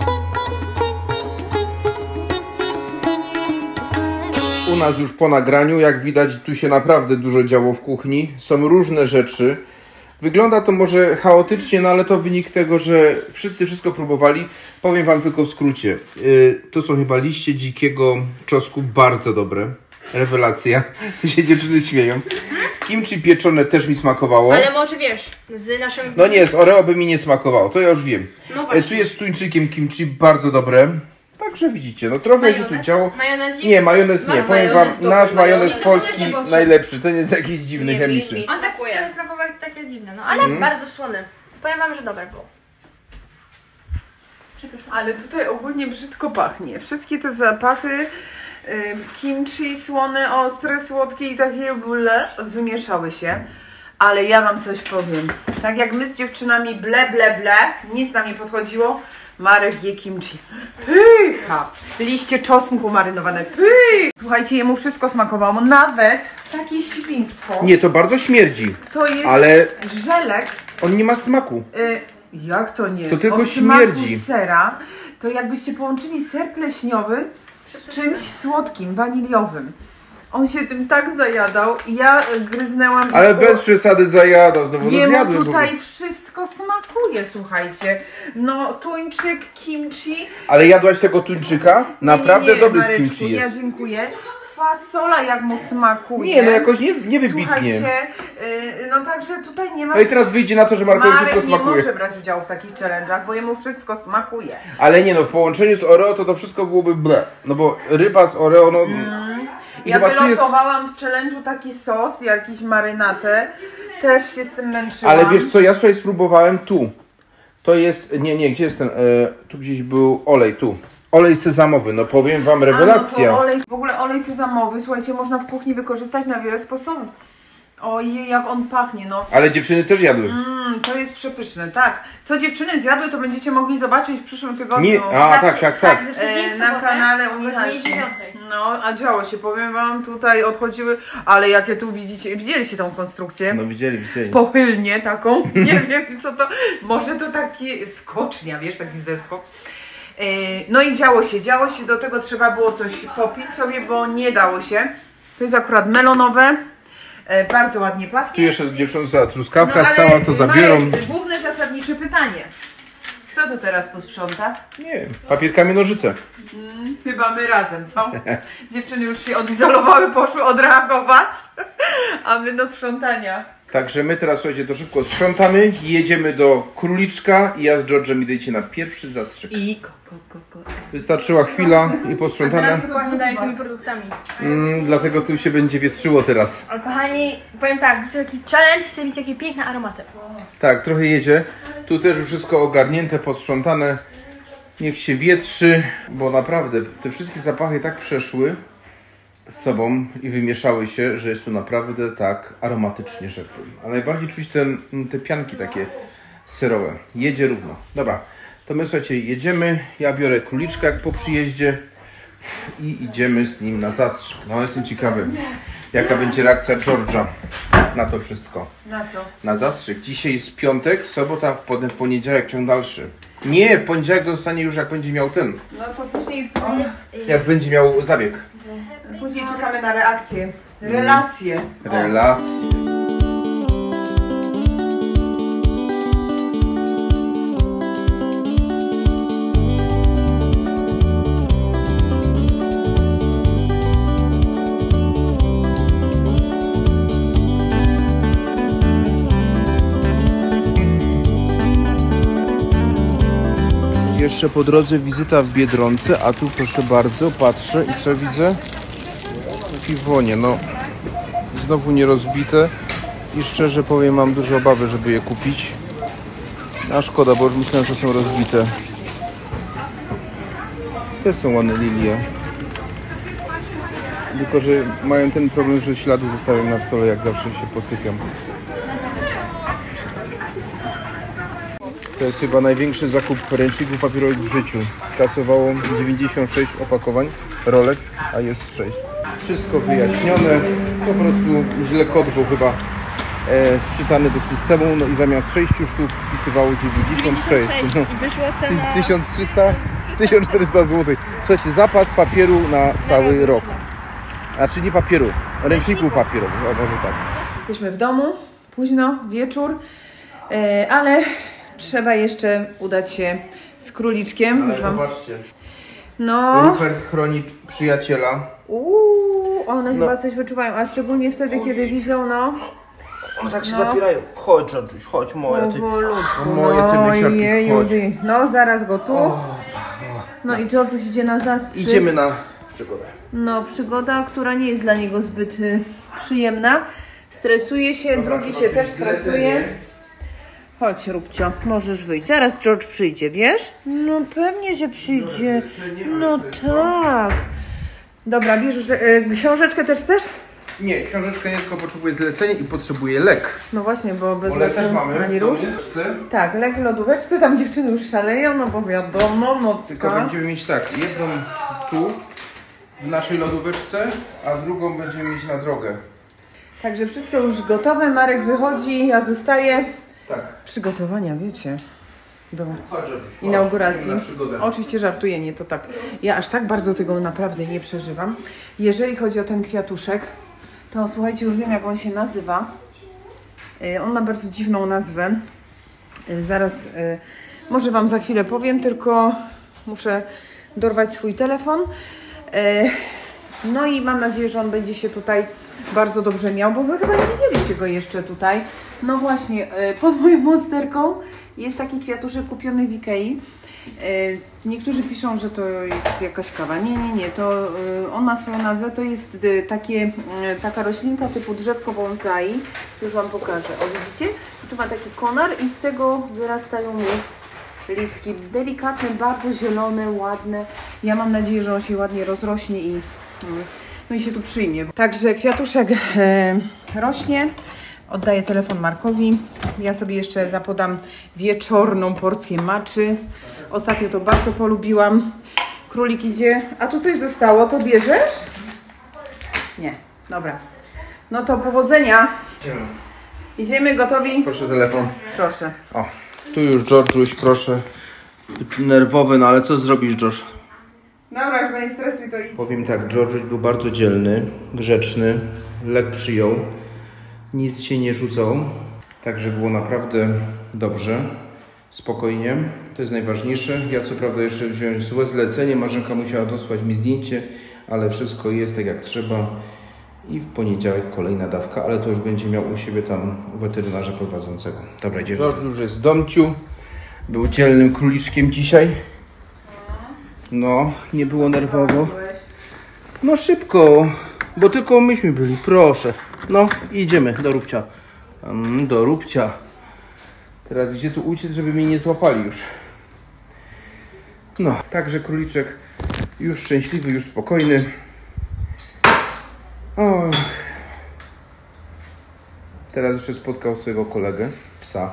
U nas już po nagraniu, jak widać, tu się naprawdę dużo działo w kuchni. Są różne rzeczy. Wygląda to może chaotycznie, no ale to wynik tego, że wszyscy wszystko próbowali. Powiem wam tylko w skrócie. Yy, to są chyba liście dzikiego czosnku, bardzo dobre. Rewelacja. Tu się dziewczyny śmieją. Kimchi pieczone też mi smakowało. Ale może wiesz, z naszym... No nie, z Oreo by mi nie smakowało, to ja już wiem. No E, właśnie. tu jest z tuńczykiem kimchi, bardzo dobre. Także widzicie, no trochę się tu Majonez? działo. Majonez? Nie, majonez nie. Masz Powiem wam, majonez, dobry nasz majonez majonez. polski No to też nie najlepszy. Ten jest jakiś dziwny, Nie, chemiczny. mi- mi- On tak Smakuje. teraz smakował jak takie dziwne, no ale jest bardzo słony. Powiem wam, że dobre było. Ale tutaj ogólnie brzydko pachnie. Wszystkie te zapachy, y, kimchi, słone, ostre, słodkie i takie ble, wymieszały się. Ale ja wam coś powiem. Tak jak my z dziewczynami ble, ble, ble, nic nam nie podchodziło. Marek je kimchi. Pycha! Liście czosnku marynowane. Pycha! Słuchajcie, jemu wszystko smakowało. Nawet takie świństwo. Nie, to bardzo śmierdzi, To jest ale żelek. on nie ma smaku. Y, jak to nie? To tylko o smaku śmierdzi. sera, to jakbyście połączyli ser pleśniowy z czymś słodkim, waniliowym. On się tym tak zajadał i ja y, gryznęłam. Ale i- bez przesady zajadał, znowu no Jemu zjadłem. bo- tutaj wszystko smakuje, słuchajcie. No, tuńczyk, kimchi. Ale jadłaś tego tuńczyka? Naprawdę nie, nie, dobry z Mareczku, kimchi ja jest. dziękuję. Fasola jak mu smakuje. Nie, no jakoś nie, nie wybitnie. Słuchajcie, y, no także tutaj nie ma... No i teraz wyjdzie na to, że Markowi Marek wszystko nie smakuje. może brać udziału w takich challenge'ach, bo jemu wszystko smakuje. Ale nie no, w połączeniu z Oreo to to wszystko byłoby ble. No bo ryba z Oreo, no... I Ja chyba tu jest... wylosowałam w challenge'u taki sos, jakiś marynatę. Też się z tym męczyłam. Ale wiesz co, ja sobie spróbowałem tu. To jest, nie, nie, gdzie jest ten, e, tu gdzieś był olej, tu. Olej sezamowy, no powiem wam, rewelacja. A, no to olej, w ogóle olej sezamowy, słuchajcie, można w kuchni wykorzystać na wiele sposobów. Ojej, jak on pachnie, no. Ale dziewczyny też jadły. Mm, to jest przepyszne, tak. Co dziewczyny zjadły, to będziecie mogli zobaczyć w przyszłym tygodniu. Mi, a tak, tak, tak. E, na kanale u Michasi. No, a działo się, powiem wam, tutaj odchodziły, ale jakie tu widzicie, widzieliście tą konstrukcję? No widzieli, widzieli. Pochylnie taką, nie wiem co to, może to taki skocznia, wiesz, taki zeskok. E, No i działo się, działo się, do tego trzeba było coś popić sobie, bo nie dało się. To jest akurat melonowe, e, bardzo ładnie Tu pachnie. jeszcze dziewczyny za truskawka, No, ale cała to zabiorą. Marek, główne zasadnicze pytanie. Kto to teraz posprząta? Nie, papierkami nożyce. Chyba my razem, co? Dziewczyny już się odizolowały, poszły odreagować, a my do sprzątania. Także my teraz, słuchajcie, to szybko sprzątamy, jedziemy do Króliczka i ja z George'em idę na pierwszy zastrzyk. I ko, ko, ko, ko. Wystarczyła chwila i posprzątania. Teraz dokładnie dalej tymi produktami. Mm, dlatego tu się będzie wietrzyło teraz. Ale kochani, powiem tak, to taki challenge, chcę mieć takie piękne aromaty. Tak, trochę jedzie. Tu też już wszystko ogarnięte, posprzątane. Niech się wietrzy, bo naprawdę te wszystkie zapachy tak przeszły z sobą i wymieszały się, że jest tu naprawdę tak aromatycznie, rzekłbym. A najbardziej czuć ten, te pianki takie serowe. Jedzie równo. Dobra, to my słuchajcie, jedziemy. Ja biorę Króliczka jak po przyjeździe i idziemy z nim na zastrzyk. No jestem ciekawy, jaka będzie reakcja George'a na to wszystko. Na co? Na zastrzyk. Dzisiaj jest piątek, sobota, w potem w poniedziałek ciąg dalszy. Nie, w poniedziałek dostanie już jak będzie miał ten. No to później, Jak będzie miał zabieg. później czekamy na reakcję. Relacje. O. Relacje. Jeszcze po drodze wizyta w Biedronce, a tu proszę bardzo, patrzę i co widzę? Piwonie, no znowu nierozbite i szczerze powiem, mam duże obawy, żeby je kupić. A szkoda, bo już myślałem, że są rozbite. Te są ładne lilie. tylko że mają ten problem, że ślady zostawią na stole, jak zawsze się posypią. To jest chyba największy zakup ręczników papierowych w życiu. Skasowało dziewięćdziesiąt sześć opakowań rolek, a jest sześć. Wszystko wyjaśnione, po prostu źle kod był chyba e, wczytany do systemu, no i zamiast sześciu sztuk wpisywało dziewięćdziesiąt sześć. No, I wyszła cena tysiąc trzysta, tysiąc czterysta złotych. Słuchajcie, zapas papieru na cały rok. Znaczy nie papieru, ręczników papierowych, o może tak. Jesteśmy w domu, późno, wieczór, e, ale trzeba jeszcze udać się z króliczkiem. Ale Już wam... zobaczcie, No, Rupert chroni przyjaciela. uuu, one No. chyba coś wyczuwają, a szczególnie wtedy, kiedy widzą, no, O, tak się No. zapierają. Chodź, Georgiuś, chodź, moja ty. powolutku. Moje ty No, mysiaki, jeju, chodź. ty. No, zaraz go tu. O, No i Georgiuś idzie na zastrzyk. idziemy na przygodę. No, przygoda, która nie jest dla niego zbyt y, przyjemna. Stresuje się, drugi się też stresuje. Chodź, Rubcio, możesz wyjść. Zaraz George przyjdzie, wiesz? No pewnie, że przyjdzie. No tak. Dobra, bierzesz y, książeczkę też chcesz? Nie, książeczkę nie, tylko potrzebuję zlecenie i potrzebuję lek. No właśnie, bo bez Bo lek leku też mamy. ani rusz. Tak, lek w lodóweczce, tam dziewczyny już szaleją, no bo wiadomo, Tylko nocka. będziemy mieć tak, jedną tu w naszej lodóweczce, a drugą będziemy mieć na drogę. Także wszystko już gotowe, Marek wychodzi, ja zostaję. Tak. Przygotowania, wiecie, do Chodź, Georgiuś, chodź, inauguracji. idziemy na przygodę. Oczywiście żartuję, nie to tak. Ja aż tak bardzo tego naprawdę nie przeżywam. Jeżeli chodzi o ten kwiatuszek, to słuchajcie, już wiem jak on się nazywa. Y, On ma bardzo dziwną nazwę. Y, Zaraz, y, może wam za chwilę powiem, tylko muszę dorwać swój telefon. Y, No i mam nadzieję, że on będzie się tutaj bardzo dobrze miał, bo wy chyba nie widzieliście go jeszcze tutaj. No właśnie, y, pod moją monsterką jest taki kwiatuszek kupiony w Ikei. Y, Niektórzy piszą, że to jest jakaś kawa. Nie, nie, nie. To y, on ma swoją nazwę. To jest y, takie, y, taka roślinka typu drzewko bonsai. Już wam pokażę. O, widzicie? Tu ma taki konar i z tego wyrastają mu listki. Delikatne, bardzo zielone, ładne. Ja mam nadzieję, że on się ładnie rozrośnie i, y, no i się tu przyjmie. Także kwiatuszek y, rośnie. Oddaję telefon Markowi. Ja sobie jeszcze zapodam wieczorną porcję maczy. Ostatnio to bardzo polubiłam. Królik idzie. A tu coś zostało, to bierzesz? Nie. Dobra. No to powodzenia. Idziemy gotowi? Proszę telefon. Proszę. O, tu już Georgiuś, proszę. Nerwowy, no ale co zrobisz, George? Dobra, już go nie stresuj, to idź. Powiem tak, Georgiuś był bardzo dzielny, grzeczny, lek przyjął, nic się nie rzucał, także było naprawdę dobrze, spokojnie, to jest najważniejsze. Ja co prawda jeszcze wziąłem złe zlecenie, Marzenka musiała dosłać mi zdjęcie, ale wszystko jest tak jak trzeba i w poniedziałek kolejna dawka, ale to już będzie miał u siebie tam u weterynarza prowadzącego. Dobra, idziemy. George już jest w domciu, był dzielnym króliczkiem dzisiaj. No, nie było nerwowo. No szybko, bo tylko myśmy byli, proszę. No, idziemy do Rubcia. Um, do Rubcia. Teraz gdzie tu uciec, żeby mnie nie złapali już. No, także króliczek już szczęśliwy, już spokojny. O. Teraz jeszcze spotkał swojego kolegę, psa.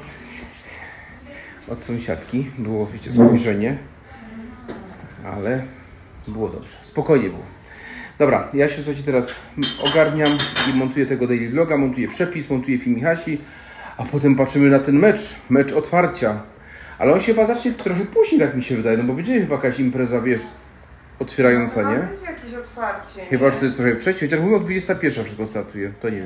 Od sąsiadki. Było, wiecie, spojrzenie. Ale było dobrze. Spokojnie było. Dobra, ja się słuchajcie teraz ogarniam i montuję tego daily vloga, montuję przepis, montuję film Michasi, a potem patrzymy na ten mecz, mecz otwarcia. Ale on się chyba zacznie trochę później, tak mi się wydaje, no bo będzie chyba jakaś impreza, wiesz, otwierająca, nie? Będzie jakieś otwarcie. Chyba, że to jest trochę wcześniej, chociaż mówią o dwudziesta pierwsza wszystko startuje, to nie wiem.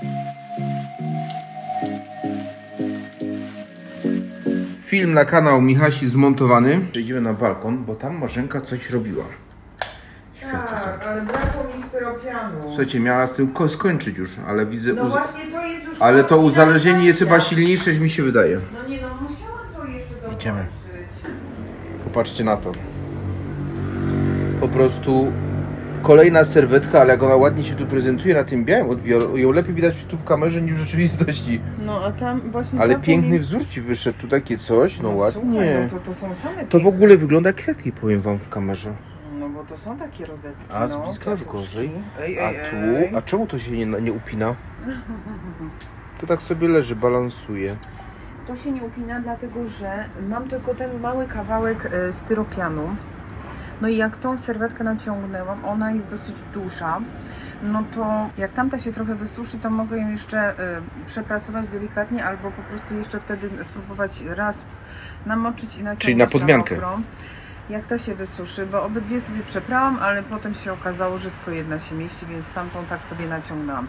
Film na kanał Michasi zmontowany. Przejdziemy na balkon, bo tam Marzenka coś robiła. Światło Tak, są. ale brakło mi styropianu. Słuchajcie, miała z tym ko- skończyć już, ale widzę... No uz- właśnie to jest już... Ale to uzależnienie jest chyba finalizacja. silniejsze, niż mi się wydaje. No nie no, musiałam to jeszcze dokończyć. Idziemy. Popatrzcie na to. Po prostu kolejna serwetka, ale jak ona ładnie się tu prezentuje na tym białym odbioru, ją lepiej widać tu w kamerze niż w rzeczywistości. No a tam właśnie... Ale brakło piękny mi- wzór ci wyszedł, tu takie coś, no No ładnie. słuchaj, no to, to są same To w ogóle wygląda jak kwiatki, powiem wam w kamerze. No bo to są takie rozetki. A z no, bliska już kwiatuszki. gorzej. Ej, A ej, ej. tu? A czemu to się nie, nie upina? To tak sobie leży, balansuje. To się nie upina, dlatego że mam tylko ten mały kawałek y, styropianu. No i jak tą serwetkę naciągnęłam, ona jest dosyć duża, no to jak tamta się trochę wysuszy, to mogę ją jeszcze y, przeprasować delikatnie, albo po prostu jeszcze wtedy spróbować raz namoczyć i naciągnąć. Czyli na podmiankę. mokro, jak ta się wysuszy, bo obydwie sobie przeprałam, ale potem się okazało, że tylko jedna się mieści, więc tamtą tak sobie naciągnęłam.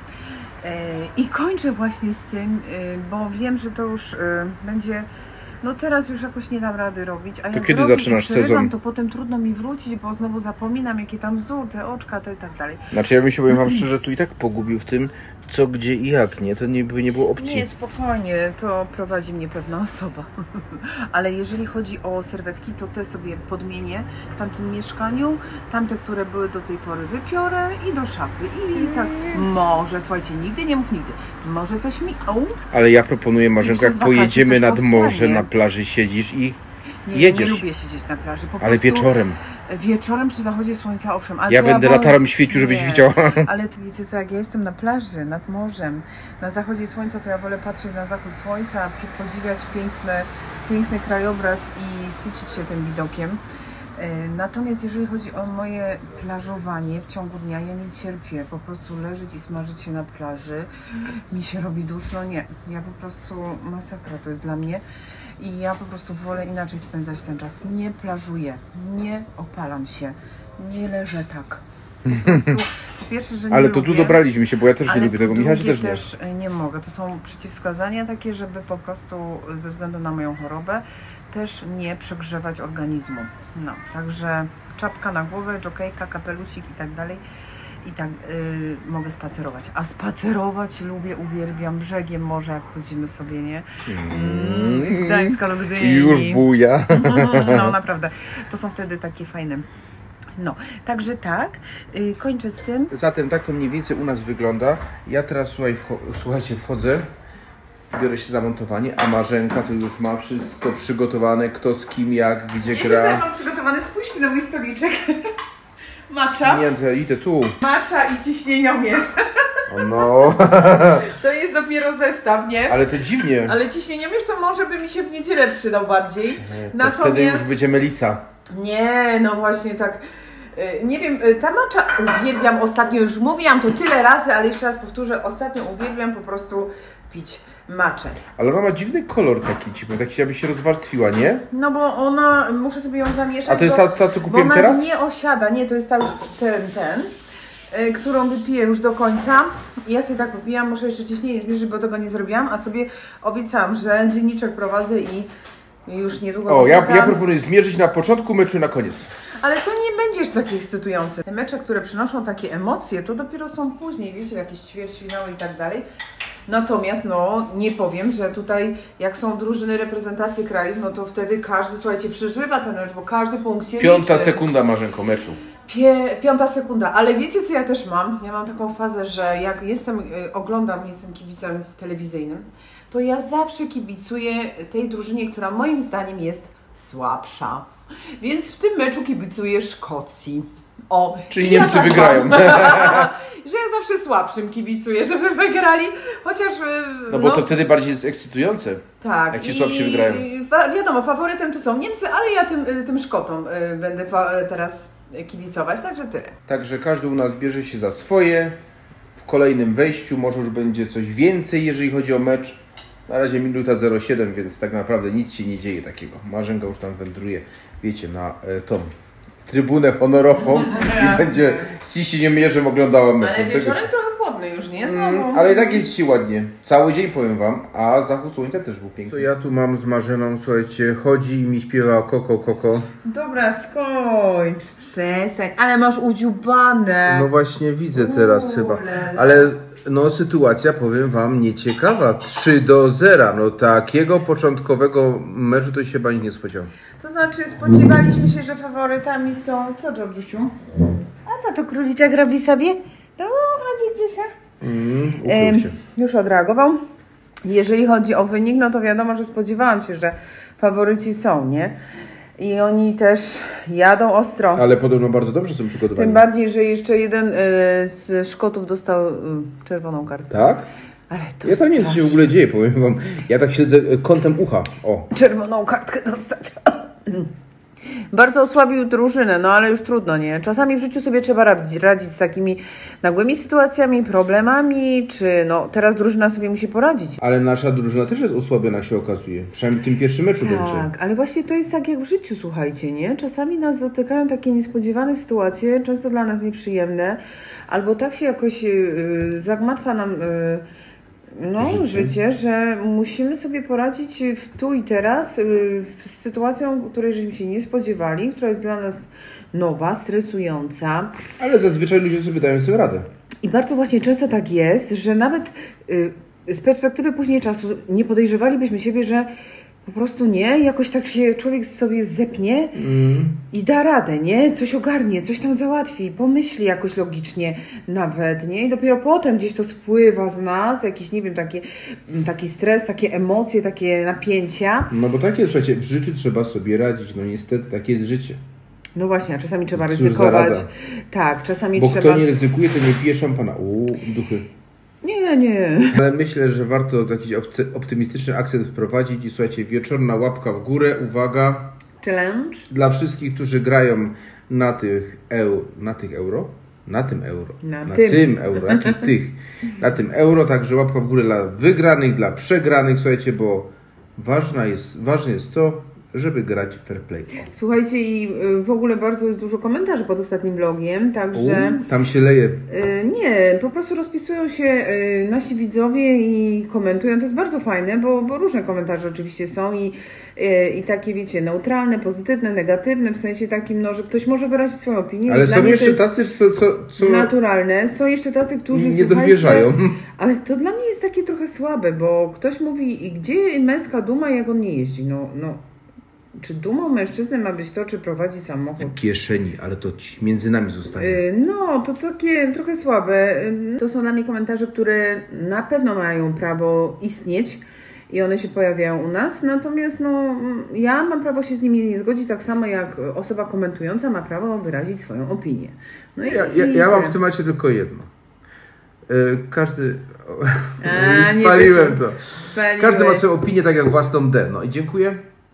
I kończę właśnie z tym, bo wiem, że to już będzie, no teraz już jakoś nie dam rady robić, a jak kiedy robię zaczynasz i przerywam, sezon? to potem trudno mi wrócić, bo znowu zapominam, jakie tam wzór, te oczka, te i tak dalej. Znaczy ja bym się, powiem wam szczerze, tu i tak pogubił w tym, co, gdzie i jak, nie? To nie, by nie było opcji. Nie, spokojnie, to prowadzi mnie pewna osoba. Ale jeżeli chodzi o serwetki, to te sobie podmienię w tamtym mieszkaniu, tamte, które były do tej pory wypiorę i do szafy. I tak może, słuchajcie, nigdy nie mów nigdy, może coś mi... O, Ale ja proponuję, Marzenko, jak Przez wakacje pojedziemy coś nad powstanie. morze, na plaży siedzisz i nie, jedziesz. nie lubię siedzieć na plaży, po Ale prostu wieczorem. Wieczorem przy zachodzie słońca, owszem. Ale Ja to będę wolę- latarą świecił, żebyś Nie, widziała. Ale to wiecie co, jak ja jestem na plaży, nad morzem, na zachodzie słońca, to ja wolę patrzeć na zachód słońca, pi- podziwiać piękne, piękny krajobraz i sycić się tym widokiem. E, Natomiast jeżeli chodzi o moje plażowanie w ciągu dnia, ja nie cierpię po prostu leżeć i smażyć się na plaży. Mi się robi duszno, nie. Ja po prostu, masakra to jest dla mnie. I ja po prostu wolę inaczej spędzać ten czas. Nie plażuję, nie opalam się, nie leżę tak. Po prostu, po pierwsze, że nie Ale to lubię, tu dobraliśmy się, bo ja też nie ale lubię tego. po Michał się drugie też nie. też nie mogę. To są przeciwwskazania takie, żeby po prostu ze względu na moją chorobę też nie przegrzewać organizmu. No, także czapka na głowę, dżokejka, kapelusik i tak dalej. I tak yy, mogę spacerować. A spacerować lubię, uwielbiam brzegiem morza, jak chodzimy sobie, nie? Mm, z Gdańska do Gdyni. I już buja. No naprawdę. To są wtedy takie fajne. No, także tak. Yy, kończę z tym. Zatem tak to mniej więcej u nas wygląda. Ja teraz, słuchaj, wcho słuchajcie, wchodzę, biorę się za montowanie, a Marzenka to już ma wszystko przygotowane, kto z kim, jak, gdzie Wiecie co ja gra. mam przygotowane? Spójrzcie na mój stoliczek. Macza. Nie, to ja idę tu. Macza i ciśnieniomierz. O no, To jest dopiero zestaw, nie? ale to dziwnie. Ale ciśnieniomierz to może by mi się w niedzielę przydał bardziej. To wtedy już będzie Melisa. Nie, no właśnie tak. y, Nie wiem, y, ta macza uwielbiam ostatnio, już mówiłam to tyle razy, ale jeszcze raz powtórzę, ostatnio uwielbiam po prostu pić maczę. Ale ona ma dziwny kolor taki, ci powiem, tak się jakby się rozwarstwiła, nie? No bo ona, muszę sobie ją zamieszać. A to jest bo, ta, ta co bo kupiłem ona teraz? nie osiada, nie, to jest ta już ten, ten, y, którą wypiję już do końca. I ja sobie tak popijam, muszę jeszcze ciśnienie zmierzyć, bo tego nie zrobiłam, a sobie obiecałam, że dzienniczek prowadzę i już niedługo O, ja, wysypam. ja proponuję zmierzyć na początku meczu i na koniec. Ale to nie będziesz takie ekscytujące. Te mecze, które przynoszą takie emocje, to dopiero są później, wiecie, jakieś ćwierćfinały i tak dalej. Natomiast, no, nie powiem, że tutaj, jak są drużyny, reprezentacje krajów, no to wtedy każdy, słuchajcie, przeżywa ten mecz, bo każdy punkt się Piąta liczy. sekunda, Marzenko, meczu. Pie, piąta sekunda, ale wiecie co ja też mam? Ja mam taką fazę, że jak jestem, y, oglądam, jestem kibicem telewizyjnym, to ja zawsze kibicuję tej drużynie, która moim zdaniem jest słabsza. Więc w tym meczu kibicuję Szkocji. O, Czyli i ja Niemcy tak wygrają. mam, że ja zawsze słabszym kibicuję, żeby wygrali, chociaż... y, No bo to wtedy bardziej jest ekscytujące. tak, jak ci i- słabsi wygrają. Wa- wiadomo, faworytem tu są Niemcy, ale ja tym, y, tym Szkotom y, będę fa- teraz kibicować, także tyle. Także każdy u nas bierze się za swoje. W kolejnym wejściu może już będzie coś więcej, jeżeli chodzi o mecz. Na razie minuta zero siedem, więc tak naprawdę nic się nie dzieje takiego. Marzenka już tam wędruje, wiecie, na e, tą trybunę honorową i będzie z ciśnieniomierzem oglądała mecz. Ale Tego wieczorem się- trochę chłodny już, nie? Znowu. Mm, ale i tak jest ci ładnie. Cały dzień powiem wam, a zachód słońca też był piękny. Co ja tu mam z Marzeną, słuchajcie, chodzi i mi śpiewa koko, koko. Dobra, skończ, przestań, ale masz udziubane. No właśnie widzę teraz Ule. chyba, ale no sytuacja, powiem wam, nieciekawa. trzy do zera, no takiego początkowego meczu to się chyba nikt nie spodziewał. To znaczy, spodziewaliśmy się, że faworytami są... Co, Georgiusiu? A co to króliczek robi sobie? To chodzi gdzieś, a? Mm, Em, ukrył się. Już odreagował. Jeżeli chodzi o wynik, no to wiadomo, że spodziewałam się, że faworyci są, nie? I oni też jadą ostro. Ale podobno bardzo dobrze są przygotowani. Tym bardziej, że jeszcze jeden y, z Szkotów dostał y, czerwoną kartę. Tak? Ale to ja tam nie wiem, co się w ogóle dzieje, powiem wam. Ja tak śledzę kątem ucha. O. Czerwoną kartkę dostać. Bardzo osłabił drużynę, no ale już trudno, nie? Czasami w życiu sobie trzeba radzić, radzić z takimi nagłymi sytuacjami, problemami, czy no teraz drużyna sobie musi poradzić. Ale nasza drużyna też jest osłabiona, się okazuje. Przynajmniej w tym pierwszym meczu tak, będzie. Tak, ale właśnie to jest tak jak w życiu, słuchajcie, nie? Czasami nas dotykają takie niespodziewane sytuacje, często dla nas nieprzyjemne, albo tak się jakoś yy, zagmatwa nam... Yy, No, życie. życie, że musimy sobie poradzić w tu i teraz yy, z sytuacją, której żeśmy się nie spodziewali, która jest dla nas nowa, stresująca. Ale zazwyczaj ludzie sobie dają sobie radę. I bardzo właśnie często tak jest, że nawet yy, z perspektywy później czasu nie podejrzewalibyśmy siebie, że po prostu nie, jakoś tak się człowiek sobie zepnie mm. i da radę, nie? Coś ogarnie, coś tam załatwi, pomyśli jakoś logicznie nawet, nie? I dopiero potem gdzieś to spływa z nas, jakiś, nie wiem, taki, taki stres, takie emocje, takie napięcia. No bo tak jest, słuchajcie, w życiu trzeba sobie radzić, no niestety, takie jest życie. No właśnie, a czasami trzeba Cóż ryzykować. Tak, czasami bo trzeba... Bo kto nie ryzykuje, to nie pije szampana. Uuu, duchy. Nie, nie. Ale myślę, że warto jakiś optymistyczny akcent wprowadzić i słuchajcie, wieczorna łapka w górę, uwaga. Challenge. Dla wszystkich, którzy grają na tych, eu, na tych euro, na tym euro, na, na tym. tym euro, jakich tych, na tym euro, także łapka w górę dla wygranych, dla przegranych, słuchajcie, bo ważna jest, ważne jest to, żeby grać fair play. Słuchajcie, i w ogóle bardzo jest dużo komentarzy pod ostatnim vlogiem, także... U, tam się leje. Nie, po prostu rozpisują się nasi widzowie i komentują. To jest bardzo fajne, bo, bo różne komentarze oczywiście są i, i takie, wiecie, neutralne, pozytywne, negatywne, w sensie takim, no, że ktoś może wyrazić swoją opinię. Ale są jeszcze tacy, co, co, co... naturalne. Są jeszcze tacy, którzy, nie dowierzają. Ale to dla mnie jest takie trochę słabe, bo ktoś mówi, gdzie męska duma, jak on nie jeździ? No, no. Czy dumą mężczyzny ma być to, czy prowadzi samochód? W kieszeni, ale to między nami zostaje. No, to takie trochę słabe. To są dla mnie komentarze, które na pewno mają prawo istnieć i one się pojawiają u nas. Natomiast no, ja mam prawo się z nimi nie zgodzić, tak samo jak osoba komentująca ma prawo wyrazić swoją opinię. No i, ja ja, i ja mam w temacie tylko jedno. Każdy... A, nie spaliłem to. Spaliłeś. Każdy ma swoją opinię, tak jak własną D. No i dziękuję.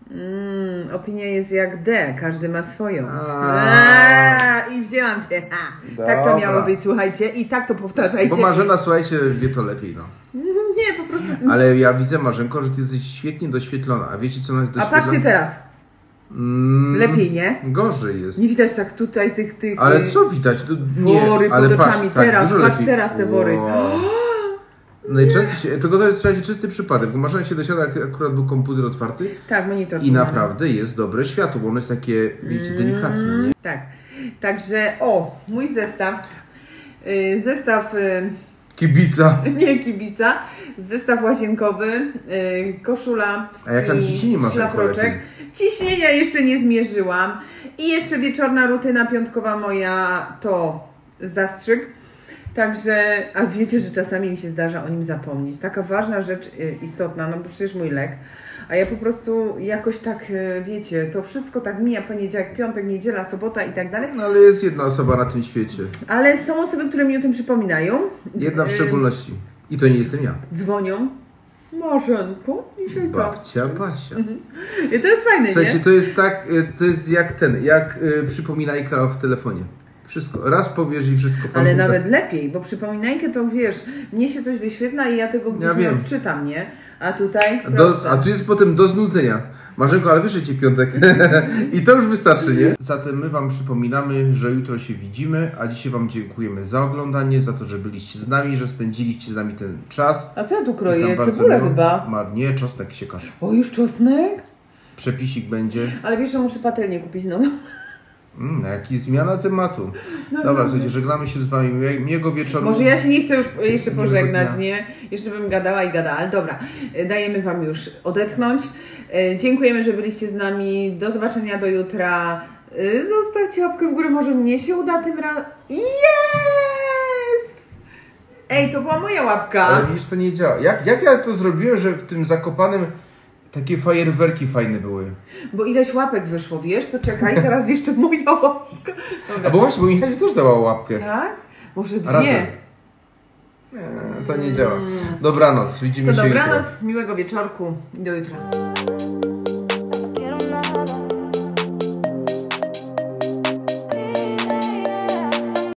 Mm, opinia jest jak D, każdy ma swoją. A. A, I wzięłam cię. A, tak to miało być, słuchajcie, i tak to powtarzajcie. Bo Marzena, słuchajcie, wie to lepiej, no. Nie, po prostu... Ale ja widzę, Marzenko, że ty jesteś świetnie doświetlona. A wiecie, co ona jest doświetlona? A patrzcie teraz. Mm, lepiej, nie? Gorzej jest. Nie widać tak tutaj tych... tych ale co widać? To, nie, wory ale pod patrz, oczami. tak, teraz, dużo patrz lepiej. teraz te wory. Wow. Najczęściej się, tylko to jest, słuchajcie, czysty przypadek, bo Marzena się dosiada, jak akurat był komputer otwarty. Tak, monitor. I naprawdę jest dobre światło, bo ono jest takie, wiecie, mm, delikatne, nie? Tak. Także, o, mój zestaw. Yy, zestaw... Yy, Kibica. Nie kibica. Zestaw łazienkowy, yy, koszula. A jak tam i ciśnienie masz? szlafroczek. Ciśnienia jeszcze nie zmierzyłam. I jeszcze wieczorna rutyna piątkowa moja to zastrzyk. Także, a wiecie, że czasami mi się zdarza o nim zapomnieć. Taka ważna rzecz, y, istotna, no bo przecież mój lek. A ja po prostu jakoś tak, y, wiecie, to wszystko tak mija, poniedziałek, piątek, niedziela, sobota i tak dalej. No ale jest jedna osoba na tym świecie. Ale są osoby, które mi o tym przypominają. Jedna w Y, szczególności. I to nie jestem ja. Dzwonią. Marzenko, dzisiaj Babcia Basia. I to jest fajne, Słuchajcie, nie? to jest tak, y, to jest jak ten, jak y, przypominajka w telefonie. Wszystko. Raz powiesz i wszystko Ale pamięta. nawet lepiej, bo przypominajkę to wiesz, mnie się coś wyświetla i ja tego gdzieś Ja nie wiem. odczytam, nie? A tutaj, Do, a tu jest potem do znudzenia. Marzenko, ale wiesz, że ci piątek. I to już wystarczy, nie? Zatem my wam przypominamy, że jutro się widzimy, a dzisiaj wam dziękujemy za oglądanie, za to, że byliście z nami, że spędziliście z nami ten czas. A co ja tu Jest kroję? nam bardzo Cebulę miło. chyba. Ma, nie, czosnek siekasz. O, już czosnek? Przepisik będzie. Ale wiesz, że muszę patelnię kupić nową. Mm, jaki zmiana tematu. No, Dobra, no, słuchajcie, żegnamy się z wami. Miłe- Miłego wieczoru. Może ja się nie chcę już jeszcze Miłego pożegnać, dnia. nie? Jeszcze bym gadała i gadała, ale dobra. Dajemy wam już odetchnąć. E, Dziękujemy, że byliście z nami. Do zobaczenia do jutra. E, Zostawcie łapkę w górę, może mnie się uda tym razem. Jest! Ej, to była moja łapka. Ale widzisz, to nie działa. Jak, jak ja to zrobiłem, że w tym Zakopanem Takie fajerwerki fajne były. Bo ileś łapek wyszło, wiesz? To czekaj, teraz jeszcze moja łapka. Dobra. A bo właśnie, bo Michał też dała łapkę. Tak? Może dwie. Razem. Nie, to nie działa. Dobranoc, widzimy To się jutro. dobranoc, miłego wieczorku i do jutra.